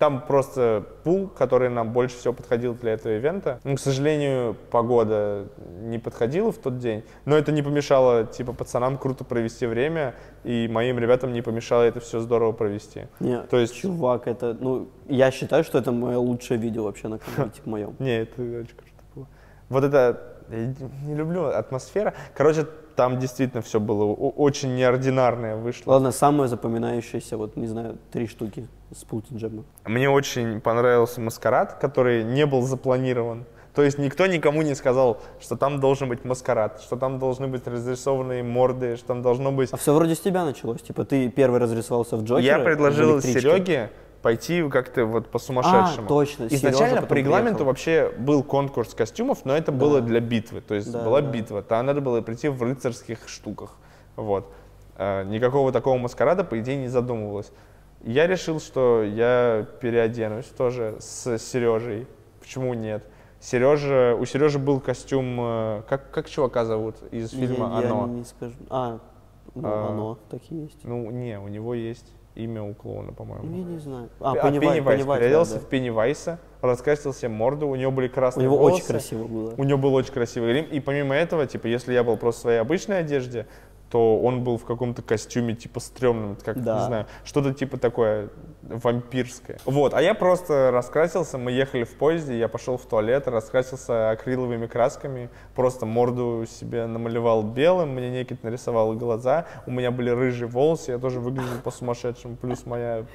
Там просто пул, который нам больше всего подходил для этого ивента. Ну, к сожалению, погода не подходила в тот день, но это не помешало, типа, пацанам круто провести время, и моим ребятам не помешало это все здорово провести. Нет, То есть... чувак, это, ну, я считаю, что это мое лучшее видео вообще на канале, типа, моем. Не, это очень круто было. Вот это, я не люблю атмосфера. Короче, там действительно все было очень неординарное вышло. Ладно, самое запоминающееся, вот, не знаю, три штуки с Пултинджема. Мне очень понравился маскарад, который не был запланирован. То есть никто никому не сказал, что там должен быть маскарад, что там должны быть разрисованные морды, что там должно быть... А все вроде с тебя началось, типа ты первый разрисовался в Джокера. Я предложил Сереге пойти как-то вот по-сумасшедшему. А, точно. Изначально Сережа по регламенту приехал. вообще был конкурс костюмов, но это Да. было для битвы. То есть Да, была да. битва, там надо было прийти в рыцарских штуках. Вот. А, никакого такого маскарада, по идее, не задумывалось. Я решил, что я переоденусь тоже с Сережей. Почему нет? Сережа, у Сережи был костюм, э, как, как чувака зовут из фильма я, «Оно»? Я не скажу. А, ну, А, «Оно» так и есть. Ну, не, у него есть имя у клоуна, по-моему. Ну, я не знаю. А, А, Пеннивайз, Пеннивайз. Пеннивайз, Переоделся да, в Пеннивайса, раскрасил себе морду, у него были да. У красные него волосы. очень красиво было. У него был очень красивый грим. И помимо этого, типа, если я был просто в своей обычной одежде, то он был в каком-то костюме, типа, стрёмном, как, Да. не знаю, что-то типа такое вампирское. Вот, а я просто раскрасился, мы ехали в поезде, я пошел в туалет, раскрасился акриловыми красками, просто морду себе намалевал белым, мне некий нарисовал глаза, у меня были рыжие волосы, я тоже выглядел по-сумасшедшему, плюс моя,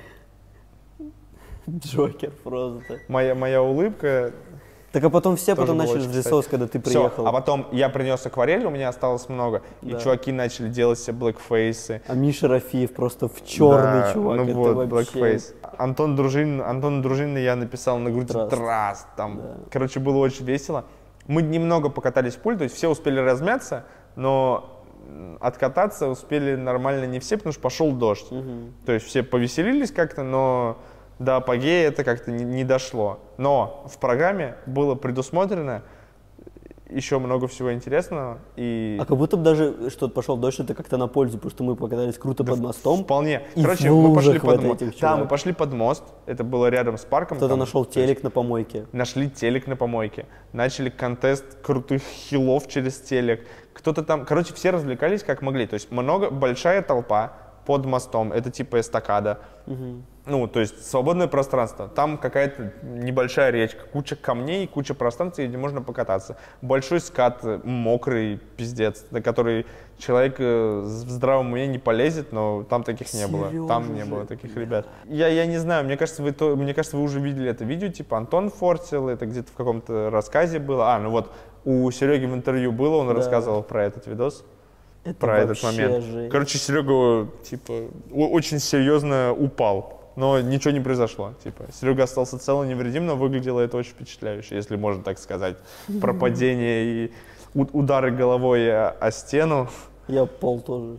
Джокер просто. моя, моя улыбка. Так а потом все Тоже потом было начали очень, разрисовывать, кстати. когда ты Всё, приехал. а потом я принес акварель, у меня осталось много, Да. и чуваки начали делать себе блэкфейсы. А Миша Рафиев просто в черный Да, чувак. ну это вот, вообще... blackface. Антон Дружин, Антон Дружин я написал на груди Траст. Траст. Там, Да. короче, было очень весело. Мы немного покатались в пуль, то есть все успели размяться, но м, откататься успели нормально не все, потому что пошел дождь. Мгм. То есть все повеселились как-то, но до апогея это как-то не, не дошло. Но в программе было предусмотрено еще много всего интересного. И А как будто бы даже что-то пошел дождь, это как-то на пользу, потому что мы покатались круто да под мостом. Вполне. и Короче, в мы лужах пошли в под это мост. этих, Да, чувак. мы пошли под мост. Это было рядом с парком. Кто-то там, нашел то есть телек на помойке. Нашли телек на помойке. Начали контест крутых хилов через телек. Кто-то там... Короче, все развлекались как могли. То есть много, большая толпа под мостом. Это типа эстакада. Мгм. Ну, то есть свободное пространство. Там какая-то небольшая речка, куча камней, куча пространства, где можно покататься. Большой скат, э, мокрый пиздец, на который человек э, в здравом уме не полезет, но там таких не было. Серёжа Там не же. было таких ребят. Я, я не знаю, мне кажется, вы то, мне кажется, вы уже видели это видео, типа Антон форсил, это где-то в каком-то рассказе было. А, ну вот, у Сереги в интервью было, он Да. рассказывал про этот видос. Это Про этот вообще момент. жесть. Короче, Серега, типа, о- очень серьезно упал, но ничего не произошло. Типа, Серега остался цел и невредим, но выглядело это очень впечатляюще, если можно так сказать. Про падение и у- удары головой о, о стену. Я пол тоже.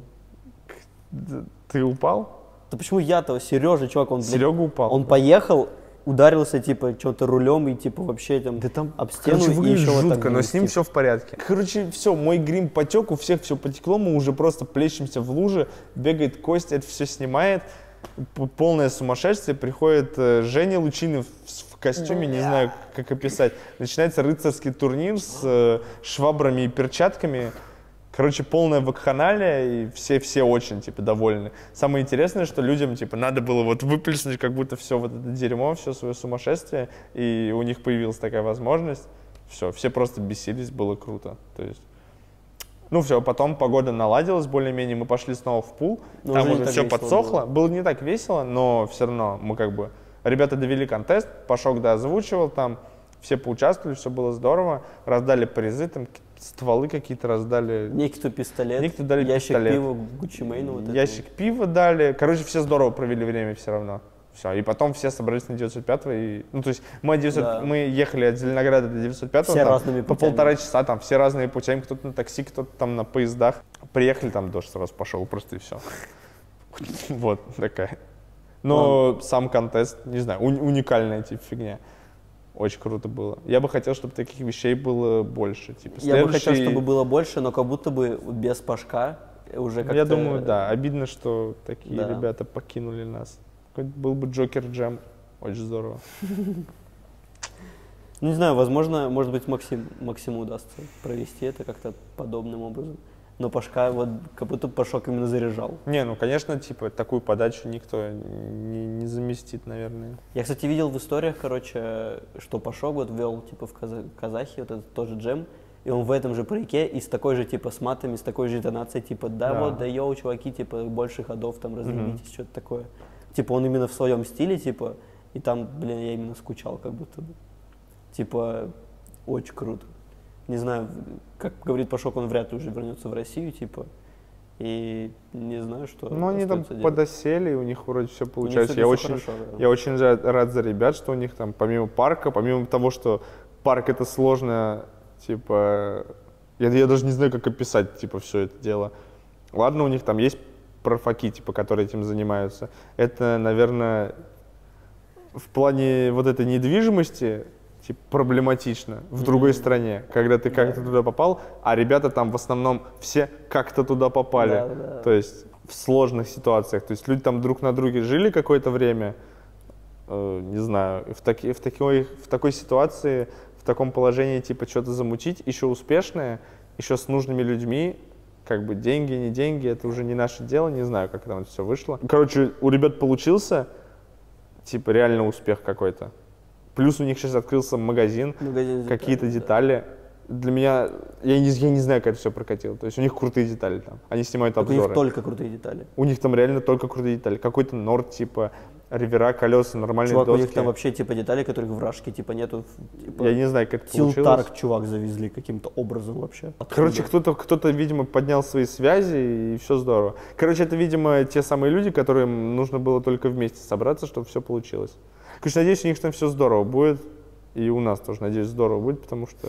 Д- Ты упал? Да почему я-то? Сережа, чувак, он, блядь, Серега упал. он поехал, ударился, типа, что-то рулем и, типа, вообще там, там, об стену короче, и выглядит еще вот так жутко, но с ним вылетит. все в порядке. Короче, все, мой грим потек, у всех все потекло, мы уже просто плещемся в луже, бегает Костя, это все снимает. П- Полное сумасшествие, приходит э, Женя Лучинов в, в костюме, не знаю, как описать. Начинается рыцарский турнир с э, швабрами и перчатками. Короче, полная вакханалия, и все, все очень, типа, довольны. Самое интересное, что людям, типа, надо было вот выплеснуть как будто все вот это дерьмо, все свое сумасшествие, и у них появилась такая возможность. Все, все просто бесились, было круто. То есть, ну все, потом погода наладилась более-менее, мы пошли снова в пул, Но там уже не уже так все весело подсохло. было. Было не так весело, но все равно мы как бы... Ребята довели контест, Пашок да озвучивал там, все поучаствовали, все было здорово, раздали призы, там к- стволы какие-то раздали. Некто пистолет, Некто дали ящик пистолет. пива, Гуччи Мэйна, вот это Ящик пива дали. Короче, все здорово провели время все равно. Все. И потом все собрались на девятьсот пятого. И, ну, то есть мы, от девятисот Да. мы ехали от Зеленограда до девятьсот пятого. Все там, разными по путями. полтора часа, там все разные путями. Кто-то на такси, кто-то там на поездах. Приехали, там дождь сразу пошел, просто и все. Вот такая. Но сам контест, не знаю, уни- уникальная типа фигня. Очень круто было. Я бы хотел, чтобы таких вещей было больше. Типа, Я бы хотел, следующий- чтобы было больше, но как будто бы без Пашка уже как-то... Я думаю, да. Обидно, что такие Да. ребята покинули нас. Хоть был бы Джокер Джем. Очень здорово. Ну, не знаю, возможно, может быть, Максим, Максиму удастся провести это как-то подобным образом. Но Пашка, вот, как будто Пашок именно заряжал. Не, ну, конечно, типа, такую подачу никто не, не заместит, наверное. Я, кстати, видел в историях, короче, что Пашок вот вел, типа, в Каза- Казахи вот этот тоже джем, и он в этом же парике и с такой же, типа, с матами, с такой же интонацией, типа, да, Да. вот, да йоу, чуваки, типа, больше ходов там разъебитесь, mm-hmm. что-то такое. Типа, он именно в своем стиле, типа, и там, блин, я именно скучал, как будто бы. Типа, очень круто. Не знаю, как говорит Пашок, он вряд ли уже вернется в Россию, типа, и не знаю, что. Ну, они там делать. подосели, у них вроде все получается. Я очень, хорошо, да. я очень рад, рад за ребят, что у них там, помимо парка, помимо того, что парк это сложно, типа, я, я даже не знаю, как описать, типа, все это дело. Ладно, у них там есть профаки, типа, которые этим занимаются. Это, наверное, в плане вот этой недвижимости, типа, проблематично в другой mm-hmm. стране, когда ты как-то yeah. туда попал, а ребята там в основном все как-то туда попали. Yeah, yeah. То есть в сложных ситуациях. То есть люди там друг на друге жили какое-то время, э, не знаю, в, таки, в, такой, в такой ситуации, в таком положении, типа, что-то замутить, еще успешное, еще с нужными людьми, как бы деньги, не деньги, это уже не наше дело, не знаю, как там это все вышло. Короче, у ребят получился, типа, реально успех какой-то. Плюс у них сейчас открылся магазин, магазин какие-то детали, детали. Да. Для меня, я не, я не знаю, как это все прокатило. То есть у них крутые детали там, они снимают так обзоры. У них только крутые детали. У них там реально только крутые детали. Какой-то Норд, типа, ривера, колеса, нормальные чувак, доски. у них там вообще, типа, детали, которых в Рашке, типа, нету. Типа, я не знаю, как это получилось. Тилтарк, чувак, завезли каким-то образом вообще. Откуда? Короче, кто-то, кто-то, видимо, поднял свои связи, и все здорово. Короче, это, видимо, те самые люди, которым нужно было только вместе собраться, чтобы все получилось. Короче, надеюсь, у них там все здорово будет. И у нас тоже, надеюсь, здорово будет, потому что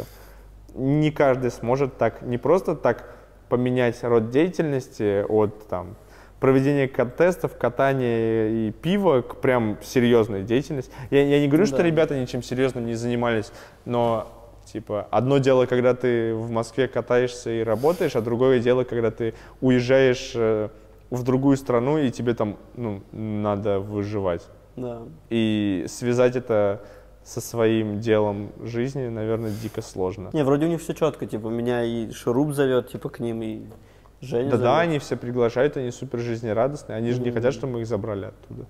не каждый сможет так, не просто так поменять род деятельности от там, проведения контестов, катания и пива к прям серьезной деятельности. Я, я не говорю, ну, что да. ребята ничем серьезным не занимались, но типа одно дело, когда ты в Москве катаешься и работаешь, а другое дело, когда ты уезжаешь э, в другую страну и тебе там ну, надо выживать. Да. И связать это со своим делом жизни, наверное, дико сложно. Не, вроде у них все четко, типа, меня и Шуруп зовет, типа, к ним, и Женя Да, зовет. да, они все приглашают, они супер жизнерадостные, они же Mm-hmm. не хотят, чтобы мы их забрали оттуда.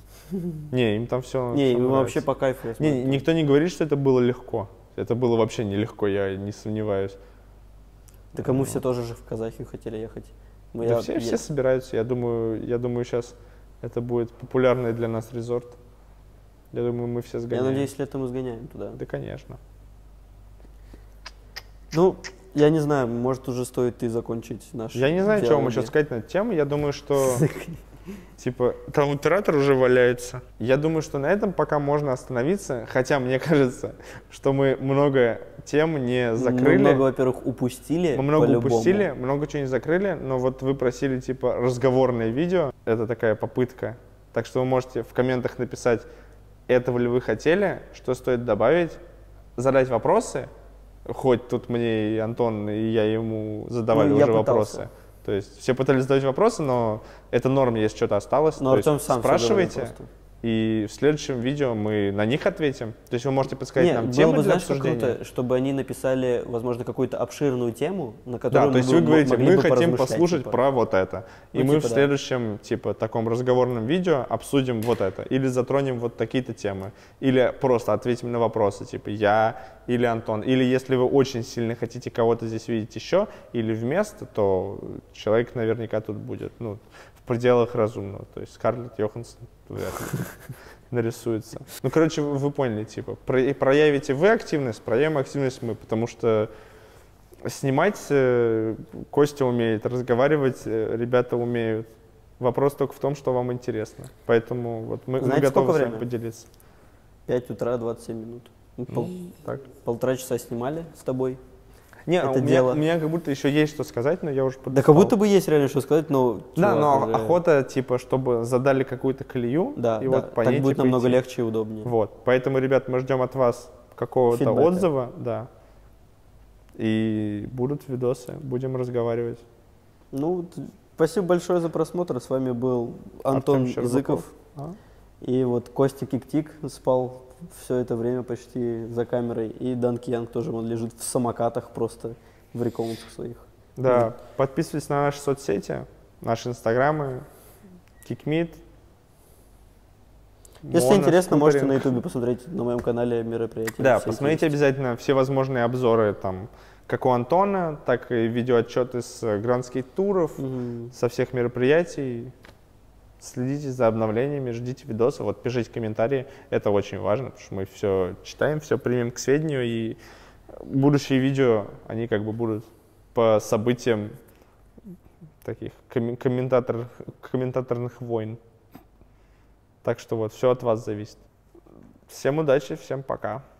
Не, им там все Не, им им вообще по кайфу. Не, никто не говорит, что это было легко. Это было вообще нелегко, я не сомневаюсь. Да кому все тоже же в Казахию хотели ехать. Мы да я, все, я... все собираются, я думаю, я думаю, сейчас это будет популярный для нас резорт. Я думаю, мы все сгоняем. Я надеюсь, летом мы сгоняем туда. Да, конечно. Ну, я не знаю, может, уже стоит ты закончить наш Я не знаю, что вам еще сказать на эту тему. Я думаю, что... Типа, там оператор уже валяется. Я думаю, что на этом пока можно остановиться. Хотя, мне кажется, что мы много тем не закрыли. Мы много, во-первых, упустили. Мы много упустили, много чего не закрыли. Но вот вы просили, типа, разговорное видео. Это такая попытка. Так что вы можете в комментах написать, этого ли вы хотели, что стоит добавить, задать вопросы. Хоть тут мне и Антон, и я ему задавали ну, уже вопросы. То есть все пытались задавать вопросы, но это норм, если что-то осталось. Но то есть сам спрашивайте, и в следующем видео мы на них ответим. То есть вы можете подсказать Нет, нам было темы бы, для знаешь, обсуждения. Круто, чтобы они написали, возможно, какую-то обширную тему, на которую да, то есть мы вы говорите, мы хотим послушать типа. про вот это. И ну, мы типа, в следующем, да. типа, таком разговорном видео обсудим вот это. Или затронем вот такие-то темы. Или просто ответим на вопросы, типа, я или Антон. Или если вы очень сильно хотите кого-то здесь видеть еще, или вместо, то человек наверняка тут будет. Ну, в пределах разумного. То есть Скарлетт Йоханссон вряд ли нарисуется. Ну, короче, вы, вы поняли, типа, про, проявите вы активность, проявим активность мы, потому что снимать э, Костя умеет, разговаривать э, ребята умеют. Вопрос только в том, что вам интересно. Поэтому вот мы, мы готовы с вами поделиться. пять утра, двадцать семь минут. Мы пол, так. Полтора часа снимали с тобой. Не, это у, меня, дело. у меня как будто еще есть что сказать, но я уже подустал. Да как будто бы есть реально что сказать, но... Да, но уже... охота, типа, чтобы задали какую-то колею, да, и да, вот по так ней, будет типа, намного идти. легче и удобнее. Вот, поэтому, ребят, мы ждем от вас какого-то Фидбэка. отзыва, да, и будут видосы, будем разговаривать. Ну, спасибо большое за просмотр, с вами был Антон Языков. А? И вот Костя Кик-Тик спал все это время почти за камерой. И Данки Янг тоже, он лежит в самокатах просто в рекомнатах своих. Да, Mm. подписывайтесь на наши соцсети, наши инстаграмы, Кикмит. Если интересно, можете на ютубе посмотреть на моем канале мероприятия. Да, посмотрите обязательно все возможные обзоры, там, как у Антона, так и видеоотчеты с гранд-скейт-туров, mm-hmm. со всех мероприятий. Следите за обновлениями, ждите видосы, вот пишите комментарии, это очень важно, потому что мы все читаем, все примем к сведению, и будущие видео, они как бы будут по событиям таких комментатор, комментаторных войн. Так что вот, все от вас зависит. Всем удачи, всем пока.